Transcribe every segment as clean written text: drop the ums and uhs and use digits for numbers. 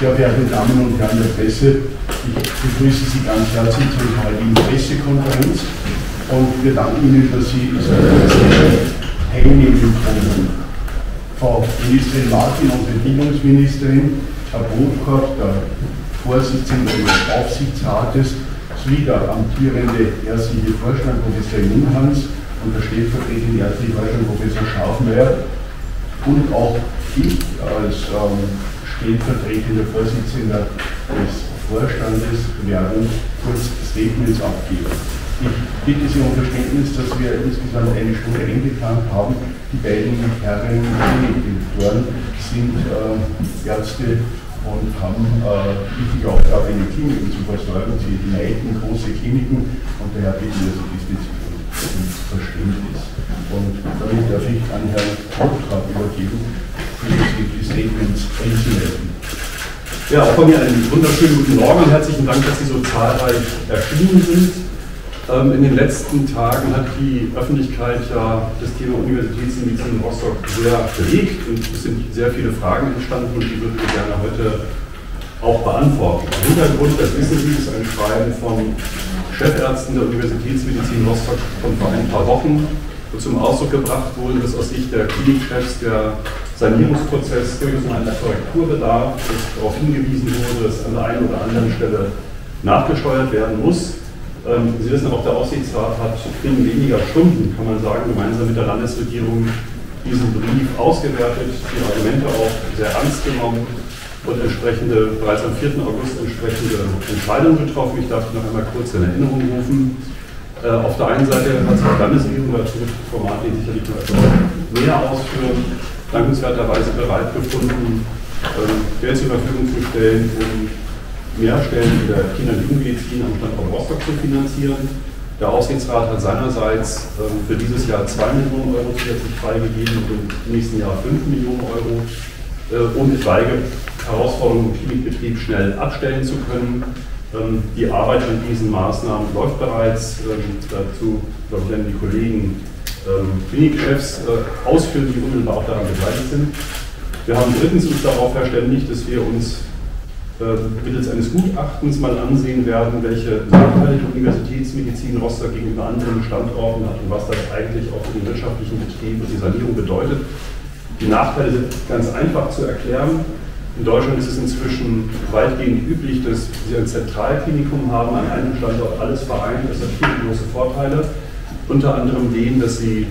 Sehr verehrte Damen und Herren der Presse, ich begrüße Sie ganz herzlich zur heutigen Pressekonferenz und wir danken Ihnen, dass Sie teilnehmen konnten. Frau Ministerin Martin und die Bildungsministerin, Herr Brotkorb, der Vorsitzende des Aufsichtsrates, sowie der amtierende ärztliche Vorstand Professor Junghans und der stellvertretende ärztliche Vorstand Professor Schafmeier und auch ich als stellvertretender Vorsitzender des Vorstandes werden kurz Statements abgeben. Ich bitte Sie um Verständnis, dass wir insgesamt eine Stunde eingeplant haben. Die beiden Herren Klinikdirektoren sind Ärzte und haben wichtige Aufgabe, in den Kliniken zu versorgen. Sie leiten große Kliniken und daher bitten wir Sie diesbezüglich um Verständnis. Und damit darf ich an Herrn Brotkorb übergeben, für die Statements einzuleiten. Ja, auch von mir einen wunderschönen guten Morgen und herzlichen Dank, dass Sie so zahlreich erschienen sind. In den letzten Tagen hat die Öffentlichkeit ja das Thema Universitätsmedizin in Rostock sehr bewegt und es sind sehr viele Fragen entstanden und die würden wir gerne heute auch beantworten. Der Hintergrund, das wissen Sie, ist ein Schreiben von Chefärzten der Universitätsmedizin Rostock von vor ein paar Wochen, wo zum Ausdruck gebracht wurde, dass aus Sicht der Klinikchefs der Sanierungsprozess durchaus noch einer Korrektur bedarf, dass darauf hingewiesen wurde, dass an der einen oder anderen Stelle nachgesteuert werden muss. Sie wissen auch, der Aufsichtsrat hat binnen weniger Stunden, kann man sagen, gemeinsam mit der Landesregierung diesen Brief ausgewertet, die Argumente auch sehr ernst genommen und bereits am 4. August entsprechende Entscheidungen getroffen. Ich darf noch einmal kurz in Erinnerung rufen. Auf der einen Seite hat sich die Landesregierung dazu mit Format, den sicherlich noch etwas mehr ausführen, dankenswerterweise bereit gefunden, Geld zur Verfügung zu stellen, um mehr Stellen in der Kinder- und Jugendmedizin am Standort Rostock zu finanzieren. Der Aufsichtsrat hat seinerseits für dieses Jahr 2 Millionen Euro zusätzlich freigegeben und im nächsten Jahr 5 Millionen Euro, um etwaige Herausforderungen im Klinikbetrieb schnell abstellen zu können. Die Arbeit an diesen Maßnahmen läuft bereits. Dazu, glaube ich, werden die Kollegen Klinikchefs ausführen, die unmittelbar auch daran beteiligt sind. Wir haben drittens uns darauf verständigt, dass wir uns mittels eines Gutachtens mal ansehen werden, welche Nachteile die Universitätsmedizin Rostock gegenüber anderen Standorten hat und was das eigentlich auch für den wirtschaftlichen Betrieb und die Sanierung bedeutet. Die Nachteile sind ganz einfach zu erklären. In Deutschland ist es inzwischen weitgehend üblich, dass Sie ein Zentralklinikum haben, an einem Standort alles vereint. Das hat viele große Vorteile, unter anderem den, dass Sie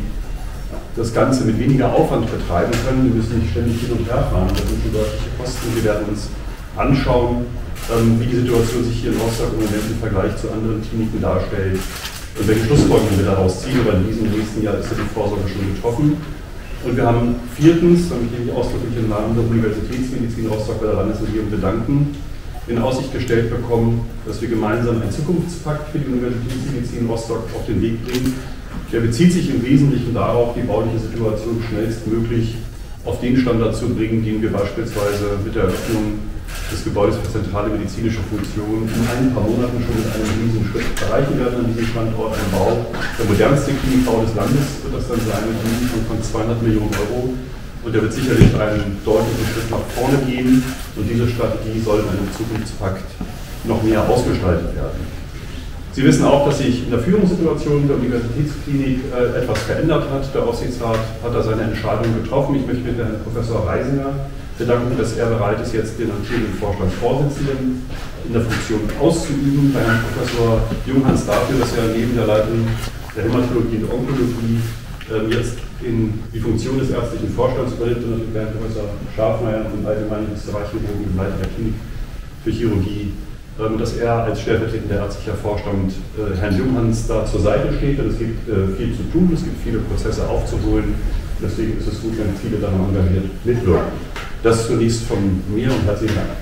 das Ganze mit weniger Aufwand betreiben können. Sie müssen nicht ständig hin und her fahren, das sind schon deutliche Kosten. Wir werden uns anschauen, wie die Situation sich hier in Rostock im Moment im Vergleich zu anderen Kliniken darstellt und welche Schlussfolgerungen wir daraus ziehen. Aber in diesem nächsten Jahr ist ja die Vorsorge schon getroffen. Und wir haben viertens, damit ich mich ausdrücklich im Namen der Universitätsmedizin Rostock bei der Landesregierung bedanken, in Aussicht gestellt bekommen, dass wir gemeinsam einen Zukunftspakt für die Universitätsmedizin Rostock auf den Weg bringen. Der bezieht sich im Wesentlichen darauf, die bauliche Situation schnellstmöglich auf den Standard zu bringen, den wir beispielsweise mit der Eröffnung des Gebäudes für zentrale medizinische Funktionen in ein paar Monaten schon mit einem riesigen Schritt erreichen werden an diesem Standort. Ein Bau, der modernste Klinikbau des Landes wird das dann sein, mit einem Umfang von 200 Millionen Euro. Und der wird sicherlich einen deutlichen Schritt nach vorne gehen. Und diese Strategie soll in einem Zukunftspakt noch mehr ausgestaltet werden. Sie wissen auch, dass sich in der Führungssituation der Universitätsklinik etwas verändert hat. Der Aufsichtsrat hat da seine Entscheidung getroffen. Ich möchte mit Herrn Professor Reisinger bedanken, dass er bereit ist, jetzt den amtierenden Vorstandsvorsitzenden in der Funktion auszuüben. Bei Herrn Professor Junghans dafür, dass er neben der Leitung der Hämatologie und Onkologie jetzt in die Funktion des ärztlichen Vorstands übernimmt und natürlich Herrn Professor Schafmeier und allgemein Österreich-Chirurgen im Leiter der Klinik für Chirurgie, dass er als stellvertretender ärztlicher Vorstand Herrn Junghans da zur Seite steht. Denn es gibt viel zu tun, es gibt viele Prozesse aufzuholen. Deswegen ist es gut, wenn viele da noch engagiert mitwirken. Das zunächst von mir und herzlichen Dank.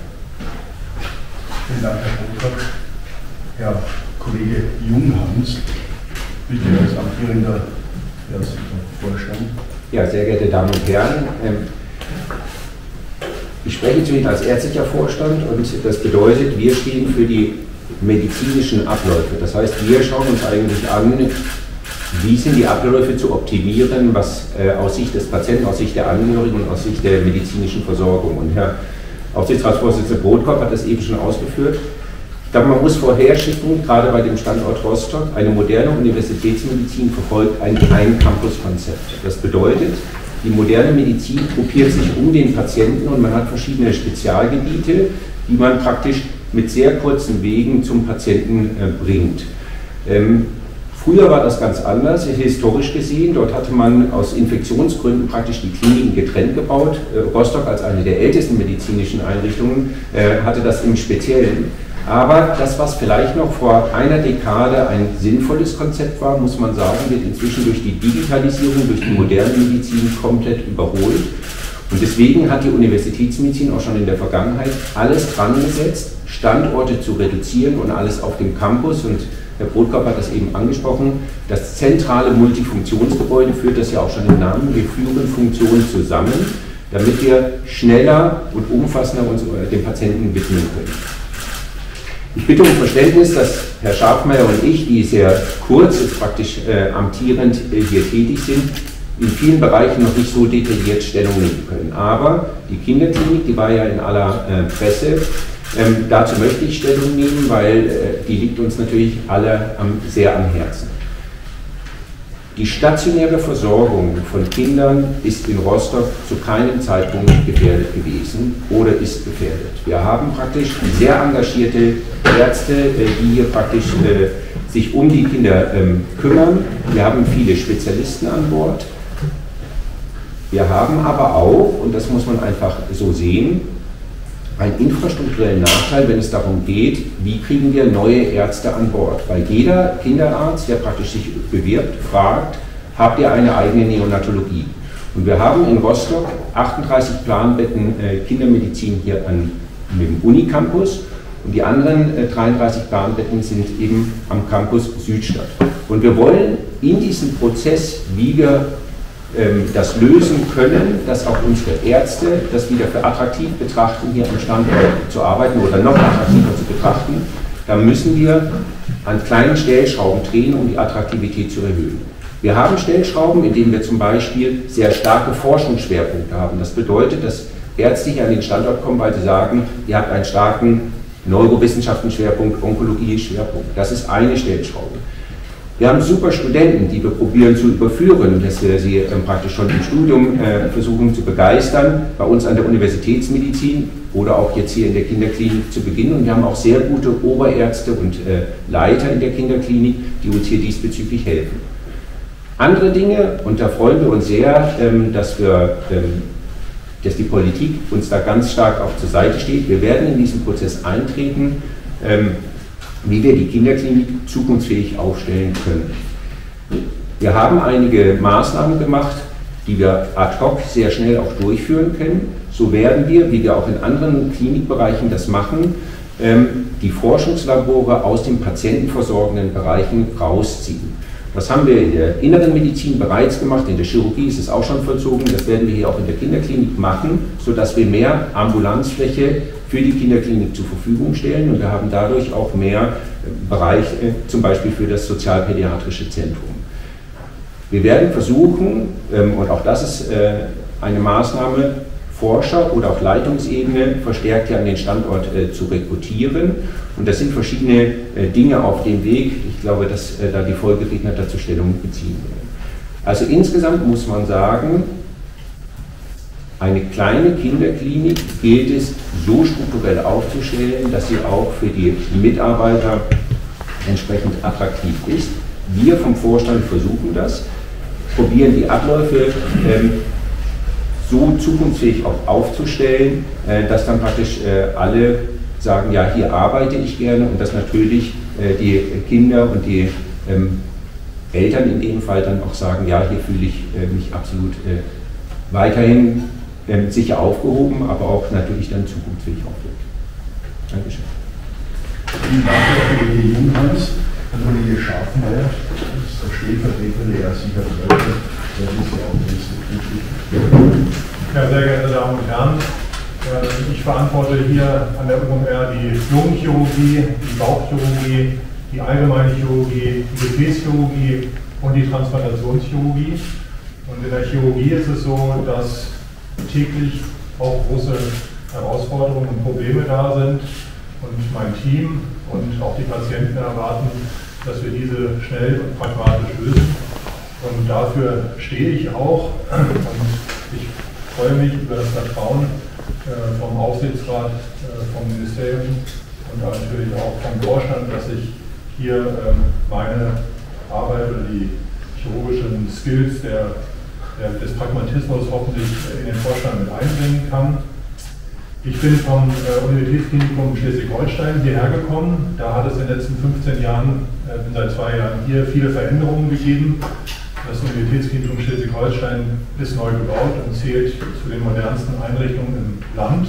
Vielen Dank, Herr Brotkorb. Herr Kollege Junghans, bitte als amtierender ärztlicher Vorstand. Ja, sehr geehrte Damen und Herren, ich spreche zu Ihnen als ärztlicher Vorstand und das bedeutet, wir stehen für die medizinischen Abläufe. Das heißt, wir schauen uns eigentlich an, wie sind die Abläufe zu optimieren, was aus Sicht des Patienten, aus Sicht der Angehörigen und aus Sicht der medizinischen Versorgung. Und Herr Aufsichtsratsvorsitzender Brodkorb hat das eben schon ausgeführt. Ich glaube, man muss vorher schicken, gerade bei dem Standort Rostock, eine moderne Universitätsmedizin verfolgt ein Ein-Campus-Konzept. Das bedeutet, die moderne Medizin gruppiert sich um den Patienten und man hat verschiedene Spezialgebiete, die man praktisch mit sehr kurzen Wegen zum Patienten bringt. Früher war das ganz anders, historisch gesehen. Dort hatte man aus Infektionsgründen praktisch die Kliniken getrennt gebaut. Rostock als eine der ältesten medizinischen Einrichtungen hatte das im Speziellen. Aber das, was vielleicht noch vor einer Dekade ein sinnvolles Konzept war, muss man sagen, wird inzwischen durch die Digitalisierung, durch die moderne Medizin komplett überholt. Und deswegen hat die Universitätsmedizin auch schon in der Vergangenheit alles dran gesetzt, Standorte zu reduzieren und alles auf dem Campus. Und Herr Brodkorb hat das eben angesprochen, das zentrale Multifunktionsgebäude führt das ja auch schon im Namen. Wir führen Funktionen zusammen, damit wir schneller und umfassender uns dem Patienten widmen können. Ich bitte um Verständnis, dass Herr Schafmeier und ich, die sehr kurz jetzt praktisch amtierend hier tätig sind, in vielen Bereichen noch nicht so detailliert Stellung nehmen können. Aber die Kinderklinik, die war ja in aller Presse, dazu möchte ich Stellung nehmen, weil die liegt uns natürlich alle sehr am Herzen. Die stationäre Versorgung von Kindern ist in Rostock zu keinem Zeitpunkt gefährdet gewesen oder ist gefährdet. Wir haben praktisch sehr engagierte Ärzte, die hier praktisch sich um die Kinder kümmern. Wir haben viele Spezialisten an Bord. Wir haben aber auch, und das muss man einfach so sehen, einen infrastrukturellen Nachteil, wenn es darum geht, wie kriegen wir neue Ärzte an Bord. Weil jeder Kinderarzt, der praktisch sich bewirbt, fragt, habt ihr eine eigene Neonatologie? Und wir haben in Rostock 38 Planbetten Kindermedizin hier dem Unicampus und die anderen 33 Planbetten sind eben am Campus Südstadt. Und wir wollen in diesem Prozess, wie wir das lösen können, dass auch unsere Ärzte das wieder für attraktiv betrachten, hier am Standort zu arbeiten oder noch attraktiver zu betrachten, dann müssen wir an kleinen Stellschrauben drehen, um die Attraktivität zu erhöhen. Wir haben Stellschrauben, in denen wir zum Beispiel sehr starke Forschungsschwerpunkte haben. Das bedeutet, dass Ärzte hier an den Standort kommen, weil sie sagen, ihr habt einen starken Neurowissenschaften-Schwerpunkt, Onkologie-Schwerpunkt. Das ist eine Stellschraube. Wir haben super Studenten, die wir probieren zu überführen, dass wir sie praktisch schon im Studium versuchen zu begeistern, bei uns an der Universitätsmedizin oder auch jetzt hier in der Kinderklinik zu beginnen. Und wir haben auch sehr gute Oberärzte und Leiter in der Kinderklinik, die uns hier diesbezüglich helfen. Andere Dinge, und da freuen wir uns sehr, dass die Politik uns da ganz stark auch zur Seite steht. Wir werden in diesen Prozess eintreten, wie wir die Kinderklinik zukunftsfähig aufstellen können. Wir haben einige Maßnahmen gemacht, die wir ad hoc sehr schnell auch durchführen können. So werden wir, wie wir auch in anderen Klinikbereichen das machen, die Forschungslabore aus den patientenversorgenden Bereichen rausziehen. Das haben wir in der inneren Medizin bereits gemacht, in der Chirurgie ist es auch schon vollzogen, das werden wir hier auch in der Kinderklinik machen, sodass wir mehr Ambulanzfläche für die Kinderklinik zur Verfügung stellen und wir haben dadurch auch mehr Bereich, zum Beispiel für das sozialpädiatrische Zentrum. Wir werden versuchen, und auch das ist eine Maßnahme, Forscher oder auch Leitungsebene verstärkt hier an den Standort zu rekrutieren. Und das sind verschiedene Dinge auf dem Weg. Ich glaube, dass da die Folgeredner dazu Stellung beziehen werden. Also insgesamt muss man sagen, eine kleine Kinderklinik gilt es so strukturell aufzustellen, dass sie auch für die Mitarbeiter entsprechend attraktiv ist. Wir vom Vorstand versuchen das, probieren die Abläufe so zukunftsfähig auch aufzustellen, dass dann praktisch alle sagen, ja, hier arbeite ich gerne und dass natürlich die Kinder und die Eltern in dem Fall dann auch sagen, ja, hier fühle ich mich absolut weiterhin sicher aufgehoben, aber auch natürlich dann zukunftsfähig aufgehoben. Dankeschön. Vielen Dank, Herr Kollege Junghans. Herr Kollege Schafmeier, das ist der Stellvertreter der Ersicher Leute, der ist ja auch Ja, sehr geehrte Damen und Herren, ich verantworte hier an der UMR die Lungenchirurgie, die Bauchchirurgie, die allgemeine Chirurgie, die Gefäßchirurgie und die Transplantationschirurgie. Und in der Chirurgie ist es so, dass täglich auch große Herausforderungen und Probleme da sind. Und mein Team und auch die Patienten erwarten, dass wir diese schnell und pragmatisch lösen. Und dafür stehe ich auch. Und ich freue mich über das Vertrauen vom Aufsichtsrat, vom Ministerium und natürlich auch vom Vorstand, dass ich hier meine Arbeit oder die chirurgischen Skills des Pragmatismus hoffentlich in den Vorstand mit einbringen kann. Ich bin vom Universitätsklinikum Schleswig-Holstein hierher gekommen. Da hat es in den letzten 15 Jahren, bin seit 2 Jahren hier, viele Veränderungen gegeben. Das Universitätsklinikum Schleswig-Holstein ist neu gebaut und zählt zu den modernsten Einrichtungen im Land.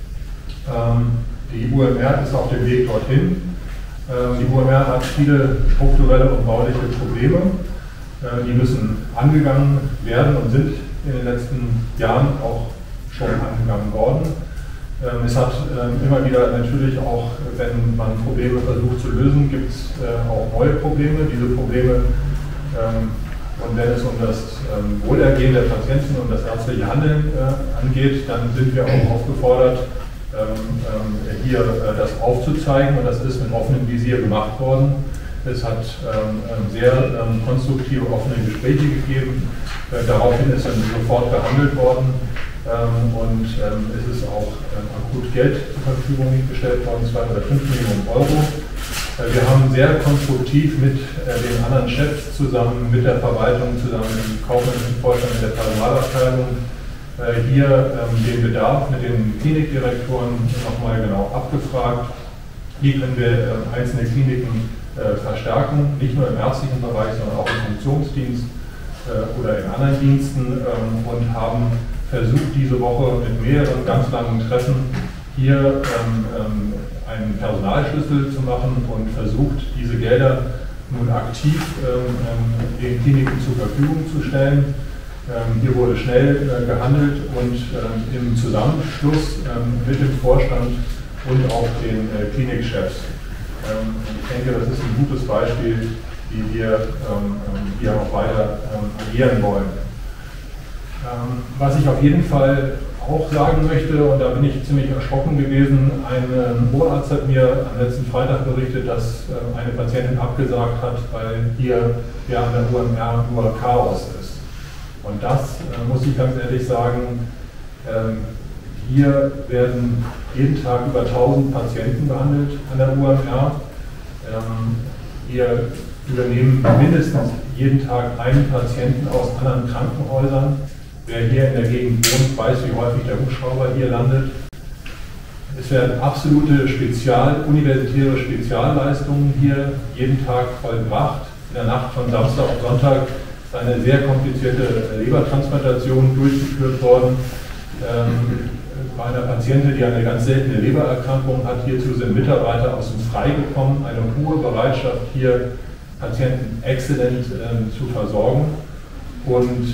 Die UMR ist auf dem Weg dorthin. Die UMR hat viele strukturelle und bauliche Probleme. Die müssen angegangen werden und sind in den letzten Jahren auch schon angegangen worden. Es hat immer wieder natürlich auch, wenn man Probleme versucht zu lösen, gibt es auch neue Probleme. Diese Probleme, und wenn es um das Wohlergehen der Patienten und das ärztliche Handeln angeht, dann sind wir auch aufgefordert, hier das aufzuzeigen, und das ist mit offenem Visier gemacht worden. Es hat sehr konstruktive, offene Gespräche gegeben. Daraufhin ist dann sofort gehandelt worden. Und es ist auch akut Geld zur Verfügung gestellt worden, 2 oder 5 Millionen Euro. Wir haben sehr konstruktiv mit den anderen Chefs zusammen, mit der Verwaltung zusammen, im kaufmännischen Vorstand, mit der Personalabteilung hier den Bedarf mit den Klinikdirektoren nochmal genau abgefragt. Wie können wir einzelne Kliniken verstärken, nicht nur im ärztlichen Bereich, sondern auch im Funktionsdienst oder in anderen Diensten, und haben versucht, diese Woche mit mehreren ganz langen Treffen hier einen Personalschlüssel zu machen und versucht, diese Gelder nun aktiv den Kliniken zur Verfügung zu stellen. Hier wurde schnell gehandelt und im Zusammenschluss mit dem Vorstand und auch den Klinikchefs. Ich denke, das ist ein gutes Beispiel, wie wir hier auch weiter agieren wollen. Was ich auf jeden Fall auch sagen möchte, und da bin ich ziemlich erschrocken gewesen, ein Ohrarzt hat mir am letzten Freitag berichtet, dass eine Patientin abgesagt hat, weil hier ja an der UMR nur Chaos ist. Und das muss ich ganz ehrlich sagen, hier werden jeden Tag über 1000 Patienten behandelt an der UMR. Wir übernehmen mindestens jeden Tag einen Patienten aus anderen Krankenhäusern. Wer hier in der Gegend wohnt, weiß, wie häufig der Hubschrauber hier landet. Es werden absolute universitäre Spezialleistungen hier jeden Tag vollbracht. In der Nacht von Samstag auf Sonntag ist eine sehr komplizierte Lebertransplantation durchgeführt worden. Bei einer Patientin, die eine ganz seltene Lebererkrankung hat, hierzu sind Mitarbeiter aus dem Freie gekommen. Eine hohe Bereitschaft, hier Patienten exzellent zu versorgen. Und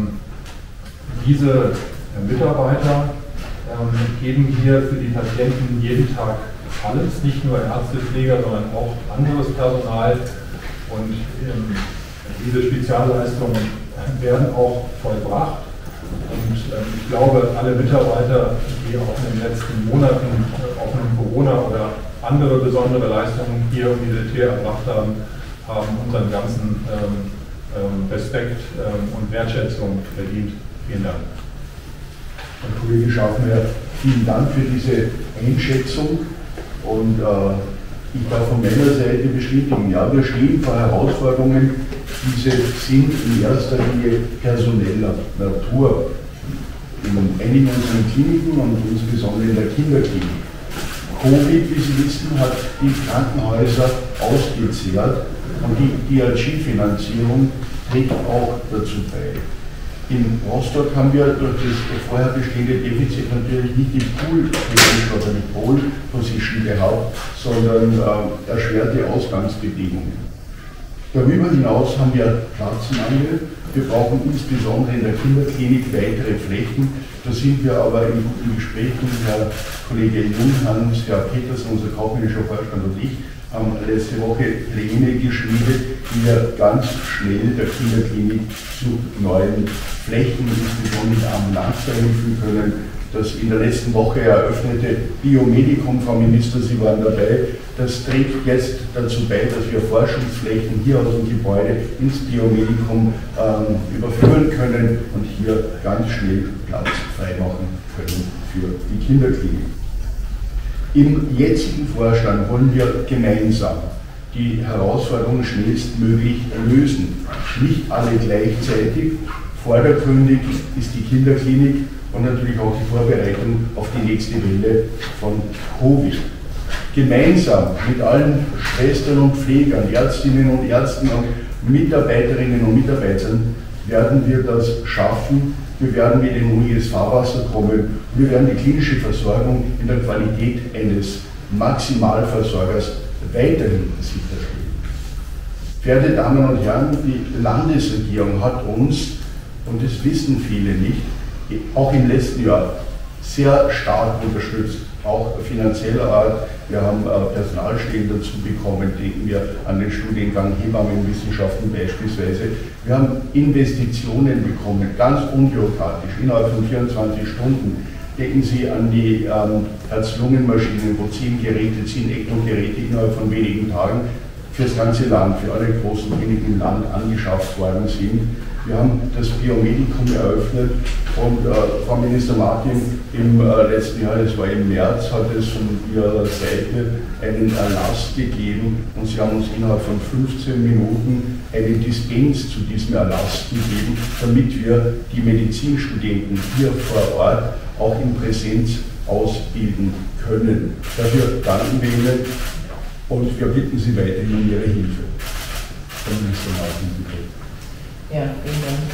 diese Mitarbeiter geben hier für die Patienten jeden Tag alles, nicht nur Ärzte, Pfleger, sondern auch anderes Personal. Und diese Spezialleistungen werden auch vollbracht. Und ich glaube, alle Mitarbeiter, die auch in den letzten Monaten auch mit Corona oder andere besondere Leistungen hier universitär erbracht haben, haben unseren ganzen Respekt und Wertschätzung verdient. Vielen Dank. Herr Kollege Schaffner, vielen Dank für diese Einschätzung, und ich darf von meiner Seite bestätigen, ja, wir stehen vor Herausforderungen, diese sind in erster Linie personeller Natur. In einigen unserer Kliniken und insbesondere in der Kinderklinik. Covid, wie Sie wissen, hat die Krankenhäuser ausgezehrt, und die DRG-Finanzierung trägt auch dazu bei. In Rostock haben wir durch das vorher bestehende Defizit natürlich nicht die Pool-Position oder die Pole-Position gehabt, sondern erschwerte Ausgangsbedingungen. Darüber hinaus haben wir Platzenmangel. Wir brauchen insbesondere in der Kinderklinik weitere Flächen. Da sind wir aber in guten Gesprächen. Herr Kollege Junghans, Herr Petersen, unser kaufmännischer Vorstand, und ich haben letzte Woche Pläne geschmiedet, die wir ganz schnell der Kinderklinik zu neuen Flächen, insbesondere ambulant verhelfen können. Das in der letzten Woche eröffnete Biomedikum, Frau Minister, Sie waren dabei, das trägt jetzt dazu bei, dass wir Forschungsflächen hier aus dem Gebäude ins Biomedikum überführen können und hier ganz schnell Platz freimachen können für die Kinderklinik. Im jetzigen Vorstand wollen wir gemeinsam die Herausforderungen schnellstmöglich lösen. Nicht alle gleichzeitig. Vordergründig ist die Kinderklinik und natürlich auch die Vorbereitung auf die nächste Welle von Covid. Gemeinsam mit allen Schwestern und Pflegern, Ärztinnen und Ärzten und Mitarbeiterinnen und Mitarbeitern werden wir das schaffen. Wir werden mit dem Uni ins Fahrwasser kommen. Wir werden die klinische Versorgung in der Qualität eines Maximalversorgers weiterhin sicherstellen. Verehrte Damen und Herren, die Landesregierung hat uns, und das wissen viele nicht, auch im letzten Jahr sehr stark unterstützt, auch finanzieller Art. Wir haben Personalstellen dazu bekommen, denken wir an den Studiengang Hebammenwissenschaften beispielsweise. Wir haben Investitionen bekommen, ganz unbürokratisch, innerhalb von 24 Stunden. Denken Sie an die Herz-Lungen-Maschinen, wo 10 Geräte, 10 ECMO-Geräte innerhalb von wenigen Tagen für das ganze Land, für alle großen Kliniken im Land angeschafft worden sind. Wir haben das Biomedikum eröffnet und Frau Minister Martin im letzten Jahr, das war im März, hat es von ihrer Seite einen Erlass gegeben und sie haben uns innerhalb von 15 Minuten einen Dispens zu diesem Erlass gegeben, damit wir die Medizinstudenten hier vor Ort auch in Präsenz ausbilden können. Dafür danken wir Ihnen und wir bitten Sie weiterhin um Ihre Hilfe. Frau Minister Martin, bitte. Ja, vielen Dank.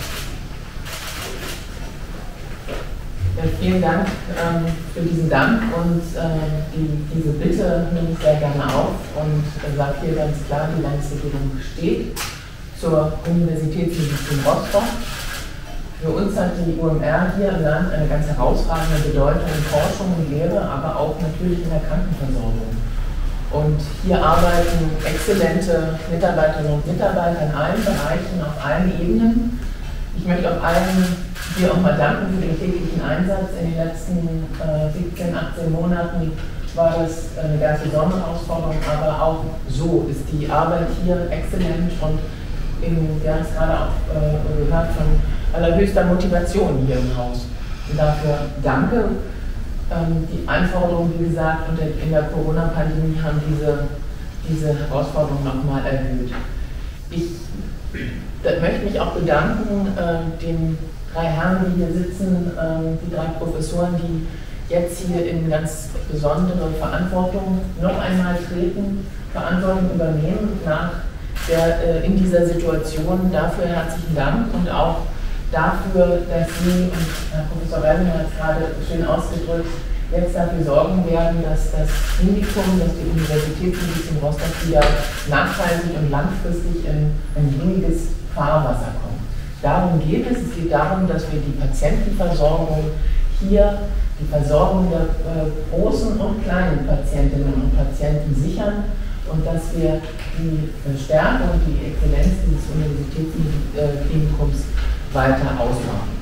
Ja, vielen Dank für diesen Dank und diese Bitte nehme ich sehr gerne auf und sage hier ganz klar, die Landesregierung steht zur Universitätsmedizin Rostock. Für uns hat die UMR hier im Land eine ganz herausragende Bedeutung in Forschung und Lehre, aber auch natürlich in der Krankenversorgung. Und hier arbeiten exzellente Mitarbeiterinnen und Mitarbeiter in allen Bereichen, auf allen Ebenen. Ich möchte auch allen hier auch mal danken für den täglichen Einsatz. In den letzten 17, 18 Monaten war das eine ganz besondere Herausforderung, aber auch so ist die Arbeit hier exzellent und wir haben es gerade auch gehört, von allerhöchster Motivation hier im Haus. Und dafür danke. Die Anforderungen, wie gesagt, in der Corona-Pandemie haben diese Herausforderungen nochmal erhöht. Ich möchte mich auch bedanken den 3 Herren, die hier sitzen, die 3 Professoren, die jetzt hier in ganz besondere Verantwortung noch einmal treten, Verantwortung übernehmen in dieser Situation. Dafür herzlichen Dank und auch dafür, dass Sie, und Herr Professor Wellmer hat es gerade schön ausgedrückt, jetzt dafür sorgen werden, dass das Klinikum, dass die Universitätsmedizin Rostock wieder nachhaltig und langfristig in ein gängiges Fahrwasser kommt. Darum geht es. Es geht darum, dass wir die Patientenversorgung hier, die Versorgung der großen und kleinen Patientinnen und Patienten sichern und dass wir die Stärke und die Exzellenz dieses Universitätsklinikums weiter ausbauen.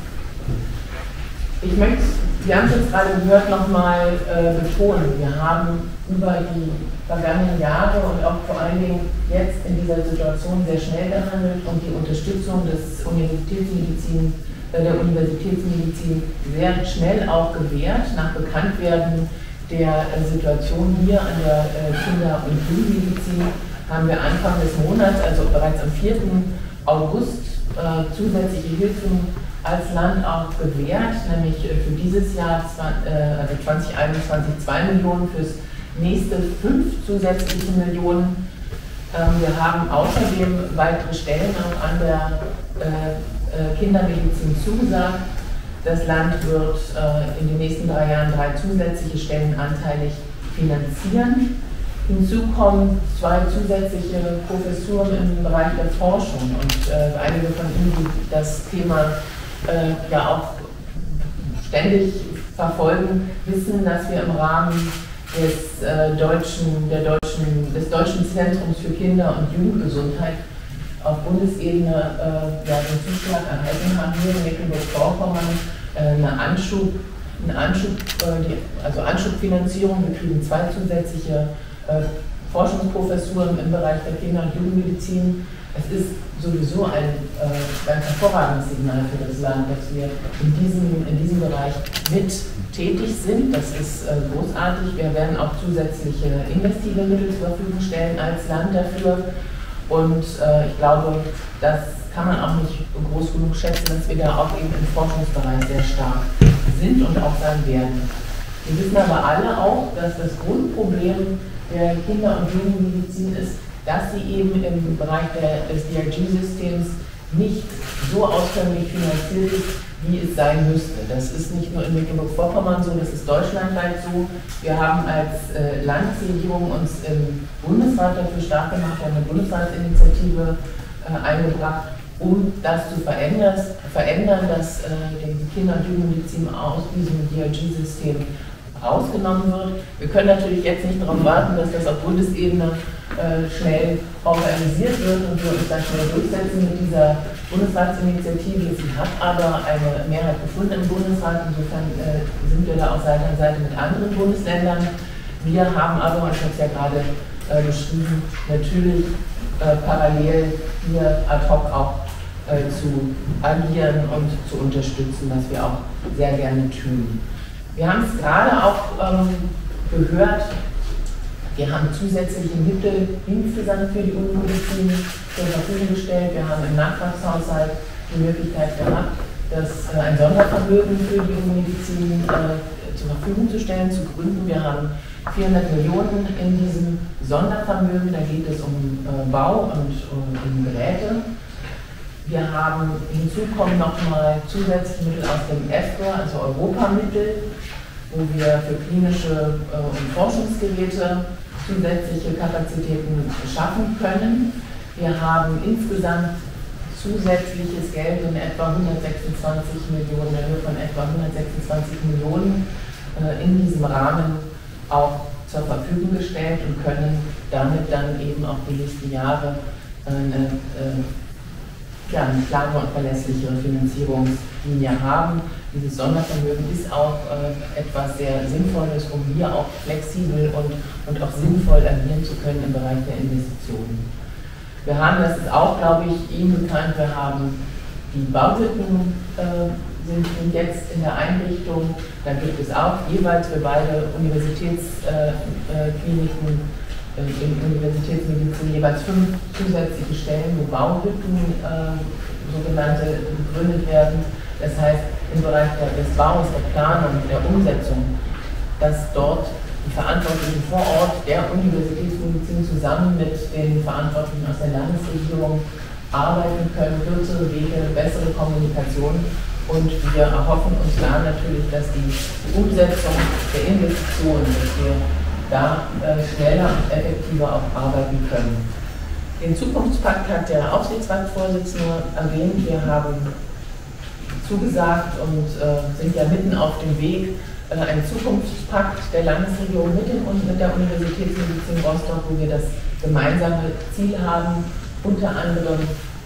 Ich möchte, wir haben es jetzt gerade gehört, nochmal betonen, wir haben über die vergangenen Jahre und auch vor allen Dingen jetzt in dieser Situation sehr schnell gehandelt und die Unterstützung der Universitätsmedizin sehr schnell auch gewährt. Nach Bekanntwerden der Situation hier an der Kinder- und Jugendmedizin haben wir Anfang des Monats, also bereits am 4. August, zusätzliche Hilfen als Land auch gewährt, nämlich für dieses Jahr, also 2021, 2 Millionen, fürs nächste 5 zusätzliche Millionen. Wir haben außerdem weitere Stellen auch an der Kindermedizin zugesagt. Das Land wird in den nächsten 3 Jahren 3 zusätzliche Stellen anteilig finanzieren. Hinzu kommen 2 zusätzliche Professuren im Bereich der Forschung und einige von Ihnen, die das Thema ja auch ständig verfolgen, wissen, dass wir im Rahmen des Deutschen Zentrums für Kinder- und Jugendgesundheit auf Bundesebene den Zuschlag erhalten haben, hier in Mecklenburg-Vorpommern eine einen Anschub, also Anschubfinanzierung. Wir kriegen 2 zusätzliche Forschungsprofessuren im Bereich der Kinder- und Jugendmedizin. Es ist sowieso ein ganz hervorragendes Signal für das Land, dass wir in diesem Bereich mit tätig sind. Das ist großartig. Wir werden auch zusätzliche investive Mittel zur Verfügung stellen als Land dafür. Und ich glaube, das kann man auch nicht groß genug schätzen, dass wir da auch eben im Forschungsbereich sehr stark sind und auch sein werden. Wir wissen aber alle auch, dass das Grundproblem der Kinder- und Jugendmedizin ist, dass sie eben im Bereich des DRG-Systems nicht so auskömmlich finanziert ist, wie es sein müsste. Das ist nicht nur in Mecklenburg-Vorpommern so, das ist deutschlandweit so. Wir haben als Landesregierung uns im Bundesrat dafür stark gemacht, wir haben eine Bundesratsinitiative eingebracht, um das zu verändern, dass die Kinder- und Jugendmedizin aus diesem DRG-System rausgenommen wird. Wir können natürlich jetzt nicht darauf warten, dass das auf Bundesebene schnell organisiert wird und wir uns dann schnell durchsetzen mit dieser Bundesratsinitiative. Sie hat aber eine Mehrheit gefunden im Bundesrat, insofern sind wir da auch Seite an Seite mit anderen Bundesländern. Wir haben aber, und ich habe es ja gerade beschrieben, natürlich parallel hier ad hoc auch zu agieren und zu unterstützen, was wir auch sehr gerne tun. Wir haben es gerade auch gehört, wir haben zusätzliche Mittel insgesamt für die Unimedizin zur Verfügung gestellt. Wir haben im Nachtragshaushalt die Möglichkeit gehabt, ein Sondervermögen für die Unimedizin zur Verfügung zu stellen, zu gründen. Wir haben 400 Millionen in diesem Sondervermögen, da geht es um Bau und um Geräte. Wir haben hinzukommen nochmal zusätzliche Mittel aus dem EFRE, also Europamittel, wo wir für klinische und Forschungsgeräte zusätzliche Kapazitäten schaffen können. Wir haben insgesamt zusätzliches Geld in etwa 126 Millionen, in Höhe von etwa 126 Millionen in diesem Rahmen auch zur Verfügung gestellt und können damit dann eben auch die nächsten Jahre eine klare und verlässlichere Finanzierungslinie haben. Dieses Sondervermögen ist auch etwas sehr Sinnvolles, um hier auch flexibel und auch sinnvoll agieren zu können im Bereich der Investitionen. Wir haben, das ist auch, glaube ich, Ihnen bekannt, wir haben die Bauhütten sind jetzt in der Einrichtung. Da gibt es auch jeweils für beide Universitätskliniken in Universitätsmedizin jeweils 5 zusätzliche Stellen, wo Bauhütten sogenannte gegründet werden. Das heißt, im Bereich des Baus, der Planung, der Umsetzung, dass dort die Verantwortlichen vor Ort der Universitätsmedizin zusammen mit den Verantwortlichen aus der Landesregierung arbeiten können, kürzere Wege, bessere Kommunikation. Und wir erhoffen uns da natürlich, dass die Umsetzung der Investitionen, dass wir da schneller und effektiver auch arbeiten können. Den Zukunftspakt hat der Aufsichtsratsvorsitzende erwähnt. Wir haben zugesagt und sind ja mitten auf dem Weg, einen Zukunftspakt der Landesregierung mit der Universitätsmedizin Rostock, wo wir das gemeinsame Ziel haben, unter anderem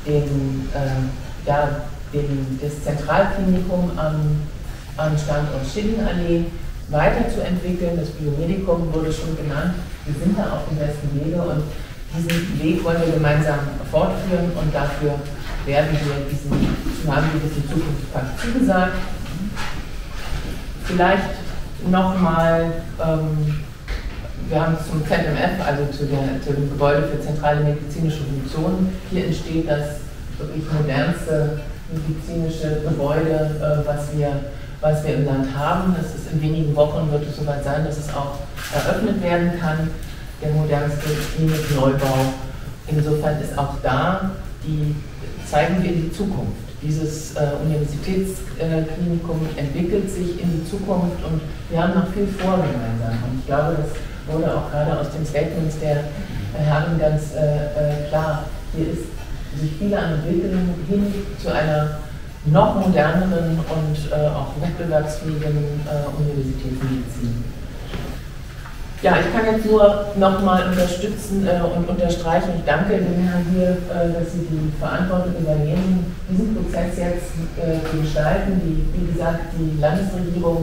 das Zentralklinikum am Standort Schillingallee weiterzuentwickeln. Das Biomedikum wurde schon genannt. Wir sind da auf dem besten Wege und diesen Weg wollen wir gemeinsam fortführen und dafür haben wir diesen Zukunftspakt zugesagt. Vielleicht nochmal, wir haben zum ZMF, also zu dem Gebäude für zentrale medizinische Funktionen. Hier entsteht das wirklich modernste medizinische Gebäude, was wir im Land haben. Das ist in wenigen Wochen, wird es soweit sein, dass es auch eröffnet werden kann, der modernste Klinikneubau. Insofern ist auch da, zeigen wir die Zukunft. Dieses Universitätsklinikum entwickelt sich in die Zukunft und wir haben noch viel vor gemeinsam. Und ich glaube, das wurde auch gerade aus den Statements der Herren ganz klar. Hier ist sich viele entwickeln hin zu einer noch moderneren und auch wettbewerbsfähigen Universitätsmedizin. Ja, ich kann jetzt nur nochmal unterstützen und unterstreichen. Ich danke den Herren hier, dass Sie die Verantwortung übernehmen, diesen Prozess jetzt zu gestalten. Wie gesagt, die Landesregierung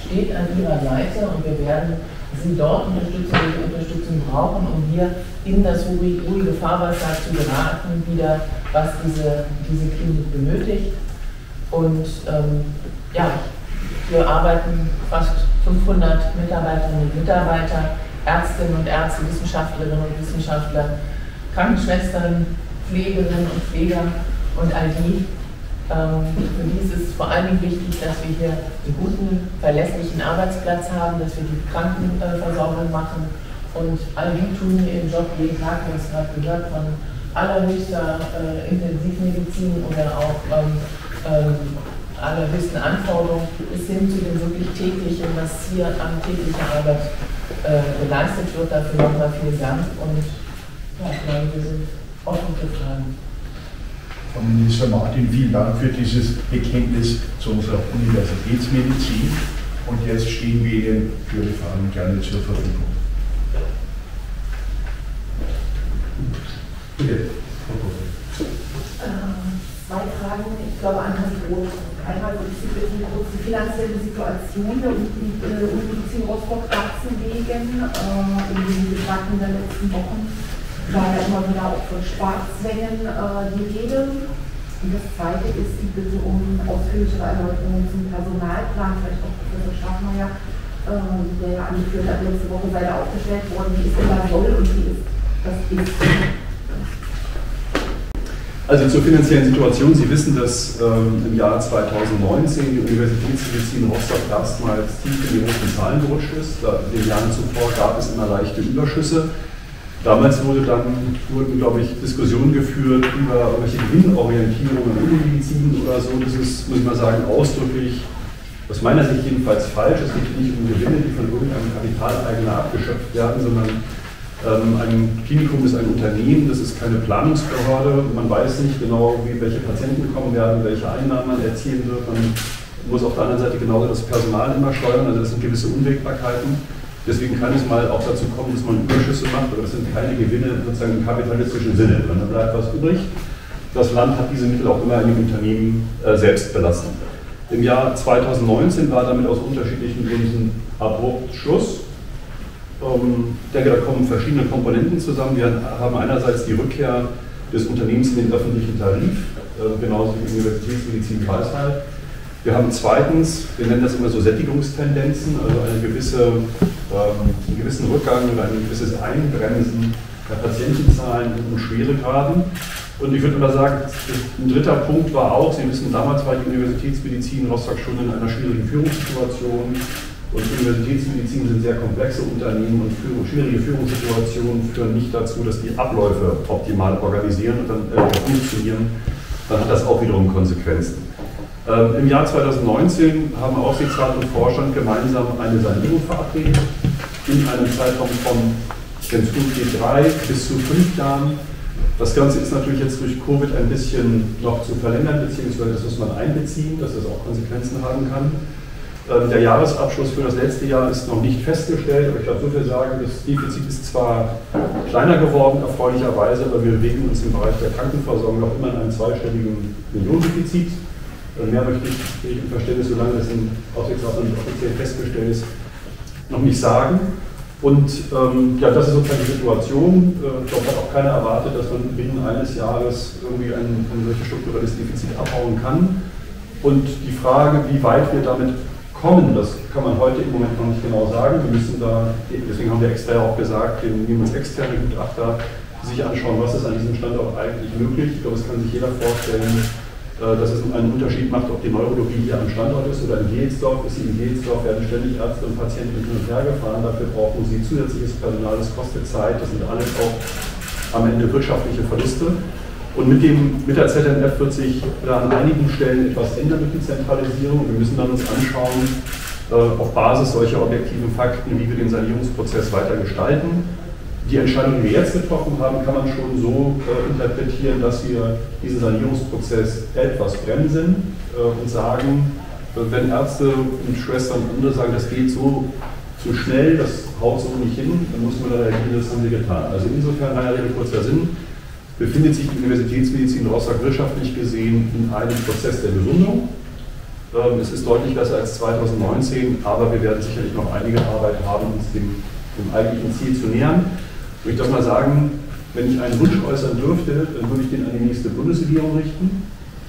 steht an Ihrer Seite und wir werden Sie dort unterstützen, wo Sie Unterstützung brauchen, um hier in das ruhige Fahrwasser zu geraten, wieder was diese Klinik benötigt. Und ja, wir arbeiten fast 500 Mitarbeiterinnen und Mitarbeiter, Ärztinnen und Ärzte, Wissenschaftlerinnen und Wissenschaftler, Krankenschwestern, Pflegerinnen und Pfleger und all die. Für die ist es vor allen Dingen wichtig, dass wir hier einen guten, verlässlichen Arbeitsplatz haben, dass wir die Krankenversorgung machen und all die tun ihren Job jeden Tag, wir haben es gerade gehört, von allerhöchster Intensivmedizin oder auch allerhöchsten Anforderungen bis hin zu dem wirklich täglichen, was hier an täglicher Arbeit geleistet wird. Dafür nochmal vielen Dank und ja, ich glaube, wir sind offen für Fragen. Frau Minister Martin, vielen Dank für dieses Bekenntnis zu unserer Universitätsmedizin. Und jetzt stehen wir Ihnen für Ihre Fragen gerne zur Verfügung. Bitte. Zwei Fragen, ich glaube an Herrn Roth. Einmal würde ich Sie bitten, kurz die finanzielle Situation der Unimedizin Rostock-Sachsen legen. In den Debatten der letzten Wochen war ja immer wieder auch von Sparzwängen die Rede. Und das Zweite ist die Bitte um ausführlichere Erläuterungen zum Personalplan, vielleicht auch Professor Schaffmeier, der ja angeführt hat, letzte Woche sei da aufgestellt worden. Wie ist denn da soll und wie ist das ist? Also zur finanziellen Situation. Sie wissen, dass im Jahr 2019 die Universitätsmedizin Rostock erstmals tief in die roten Zahlen gerutscht ist. In den Jahren zuvor gab es immer leichte Überschüsse. Damals wurden, glaube ich, Diskussionen geführt über irgendwelche Gewinnorientierungen in der Medizin oder so. Das ist, muss ich mal sagen, ausdrücklich, aus meiner Sicht jedenfalls falsch. Es geht nicht um Gewinne, die von irgendeinem Kapitaleigner abgeschöpft werden, sondern ein Klinikum ist ein Unternehmen, das ist keine Planungsbehörde. Man weiß nicht genau, welche Patienten kommen werden, welche Einnahmen man erzielen wird. Man muss auf der anderen Seite genauso das Personal immer steuern, also das sind gewisse Unwägbarkeiten. Deswegen kann es mal auch dazu kommen, dass man Überschüsse macht, aber das sind keine Gewinne sozusagen im kapitalistischen Sinne. Dann bleibt was übrig. Das Land hat diese Mittel auch immer in den Unternehmen selbst belassen. Im Jahr 2019 war damit aus unterschiedlichen Gründen abrupt Schluss. Ich denke, da kommen verschiedene Komponenten zusammen. Wir haben einerseits die Rückkehr des Unternehmens in den öffentlichen Tarif, genauso wie die Universitätsmedizin Greifswald. Wir haben zweitens, wir nennen das immer so Sättigungstendenzen, also einen gewissen Rückgang oder ein gewisses Einbremsen der Patientenzahlen und Schweregraden. Und ich würde mal sagen, ein dritter Punkt war auch, Sie wissen, damals war die Universitätsmedizin Rostock schon in einer schwierigen Führungssituation. Und Universitätsmedizin sind sehr komplexe Unternehmen und schwierige Führungssituationen führen nicht dazu, dass die Abläufe optimal organisieren und dann funktionieren. Dann hat das auch wiederum Konsequenzen. Im Jahr 2019 haben Aufsichtsrat und Vorstand gemeinsam eine Sanierung verabredet in einem Zeitraum von, wenn es gut geht, 3 bis zu 5 Jahren. Das Ganze ist natürlich jetzt durch Covid ein bisschen noch zu verlängern, beziehungsweise das muss man einbeziehen, dass das auch Konsequenzen haben kann. Der Jahresabschluss für das letzte Jahr ist noch nicht festgestellt, aber ich darf so viel sagen, das Defizit ist zwar kleiner geworden, erfreulicherweise, aber wir bewegen uns im Bereich der Krankenversorgung noch immer in einem zweistelligen Millionendefizit. Mehr möchte ich im Verständnis, solange das im Aufsichtsrat noch nicht offiziell festgestellt ist, noch nicht sagen. Und ja, das ist sozusagen die Situation. Ich glaube, hat auch keiner erwartet, dass man binnen eines Jahres irgendwie ein solches strukturelles Defizit abbauen kann. Und die Frage, wie weit wir damit kommen, das kann man heute im Moment noch nicht genau sagen. Wir müssen da, deswegen haben wir extra auch gesagt, wir nehmen uns externe Gutachter, die sich anschauen, was ist an diesem Standort eigentlich möglich. Ich glaube, es kann sich jeder vorstellen, dass es einen Unterschied macht, ob die Neurologie hier am Standort ist oder in Gelsdorf. Ist sie in Gelsdorf, werden ständig Ärzte und Patienten hin und her gefahren. Dafür brauchen sie zusätzliches Personal, das kostet Zeit. Das sind alles auch am Ende wirtschaftliche Verluste. Und mit der ZNF wird sich da an einigen Stellen etwas ändern durch die Zentralisierung. Wir müssen dann uns anschauen, auf Basis solcher objektiven Fakten, wie wir den Sanierungsprozess weiter gestalten. Die Entscheidung, die wir jetzt getroffen haben, kann man schon so interpretieren, dass wir diesen Sanierungsprozess etwas bremsen und sagen, wenn Ärzte und Schwestern und andere sagen, das geht so zu schnell, das haut so nicht hin, dann muss man da reagieren, das haben wir getan. Also insofern, lange Rede, kurzer Sinn, befindet sich die Universitätsmedizin Rostock wirtschaftlich gesehen in einem Prozess der Gesundung. Es ist deutlich besser als 2019, aber wir werden sicherlich noch einige Arbeit haben, uns dem eigentlichen Ziel zu nähern. Und ich darf mal sagen, wenn ich einen Wunsch äußern dürfte, dann würde ich den an die nächste Bundesregierung richten.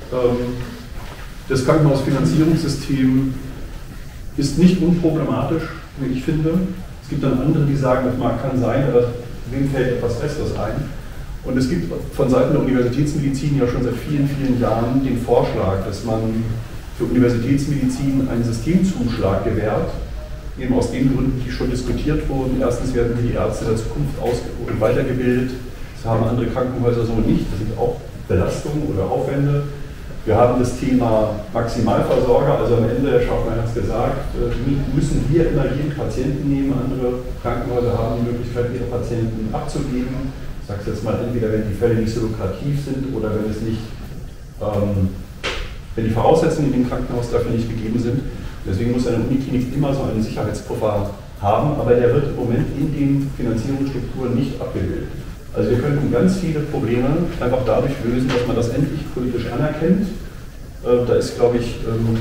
Das Krankenhausfinanzierungssystem ist nicht unproblematisch, wie ich finde. Es gibt dann andere, die sagen, das kann sein, aber wem fällt etwas Besseres ein. Und es gibt von Seiten der Universitätsmedizin ja schon seit vielen, vielen Jahren den Vorschlag, dass man für Universitätsmedizin einen Systemzuschlag gewährt, eben aus den Gründen, die schon diskutiert wurden. Erstens werden die Ärzte der Zukunft weitergebildet. Das haben andere Krankenhäuser so nicht. Das sind auch Belastungen oder Aufwände. Wir haben das Thema Maximalversorger, also am Ende, Herr Schaffner hat es gesagt, müssen wir immer jeden Patienten nehmen. Andere Krankenhäuser haben die Möglichkeit, ihre Patienten abzugeben. Ich sage es jetzt mal, entweder wenn die Fälle nicht so lukrativ sind oder wenn es nicht, wenn die Voraussetzungen in dem Krankenhaus dafür nicht gegeben sind. Deswegen muss eine Uniklinik immer so einen Sicherheitspuffer haben, aber der wird im Moment in den Finanzierungsstrukturen nicht abgebildet. Also wir könnten ganz viele Probleme einfach dadurch lösen, dass man das endlich politisch anerkennt. Da ist, glaube ich,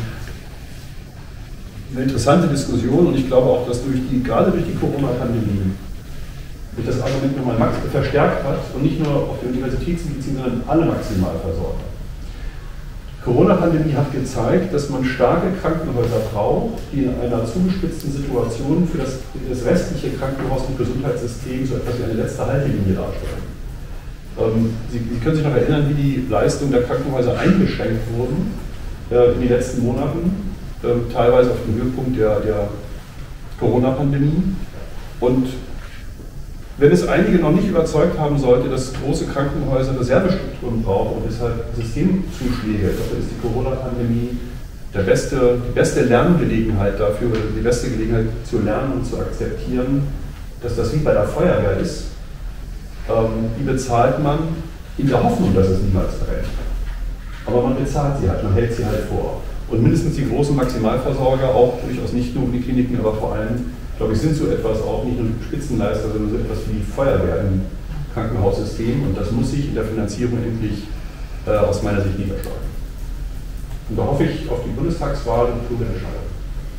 eine interessante Diskussion und ich glaube auch, dass gerade durch die Corona-Pandemie sich das Argument nochmal verstärkt hat und nicht nur auf der Universitätsmedizin, sondern alle Maximalversorger. Die Corona-Pandemie hat gezeigt, dass man starke Krankenhäuser braucht, die in einer zugespitzten Situation für das restliche Krankenhaus- und Gesundheitssystem so etwas wie eine letzte Haltelinie darstellen. Sie können sich noch erinnern, wie die Leistungen der Krankenhäuser eingeschränkt wurden in den letzten Monaten, teilweise auf dem Höhepunkt der Corona-Pandemie. Und wenn es einige noch nicht überzeugt haben sollte, dass große Krankenhäuser Reservestrukturen brauchen und deshalb Systemzuschläge, dafür ist die Corona-Pandemie die beste Lerngelegenheit dafür, oder die beste Gelegenheit zu lernen und zu akzeptieren, dass das wie bei der Feuerwehr ist. Die bezahlt man in der Hoffnung, dass es niemals brennt. Aber man bezahlt sie halt, man hält sie halt vor. Und mindestens die großen Maximalversorger, auch durchaus nicht nur die Kliniken, aber vor allem, glaube ich, sind so etwas auch nicht nur Spitzenleister, sondern so etwas wie die Feuerwehr im Krankenhaussystem. Und das muss sich in der Finanzierung endlich aus meiner Sicht niederschlagen. Und da hoffe ich auf die Bundestagswahl und kluge Entscheidungen.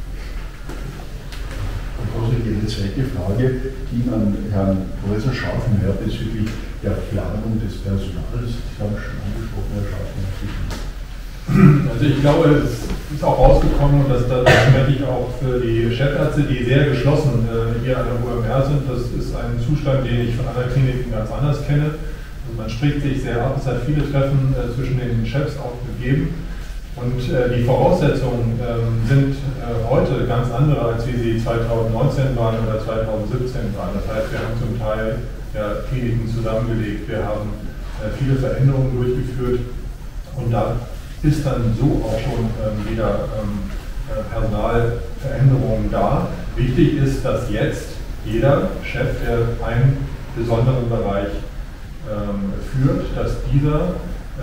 Also eine zweite Frage ging an Herrn Professor Scharfenberg bezüglich der Planung des Personals. Sie haben schon angesprochen, Herr Scharfenberg. Also ich glaube, es ist auch rausgekommen, und das merke ich auch für die Chefärzte, die sehr geschlossen hier an der UMR sind. Das ist ein Zustand, den ich von anderen Kliniken ganz anders kenne. Also man spricht sich sehr ab, es hat viele Treffen zwischen den Chefs auch gegeben. Und die Voraussetzungen sind heute ganz andere, als wie sie 2019 waren oder 2017 waren. Das heißt, wir haben zum Teil Kliniken zusammengelegt, wir haben viele Veränderungen durchgeführt und da ist dann so auch schon wieder Personalveränderungen da. Wichtig ist, dass jetzt jeder Chef, der einen besonderen Bereich führt, dass dieser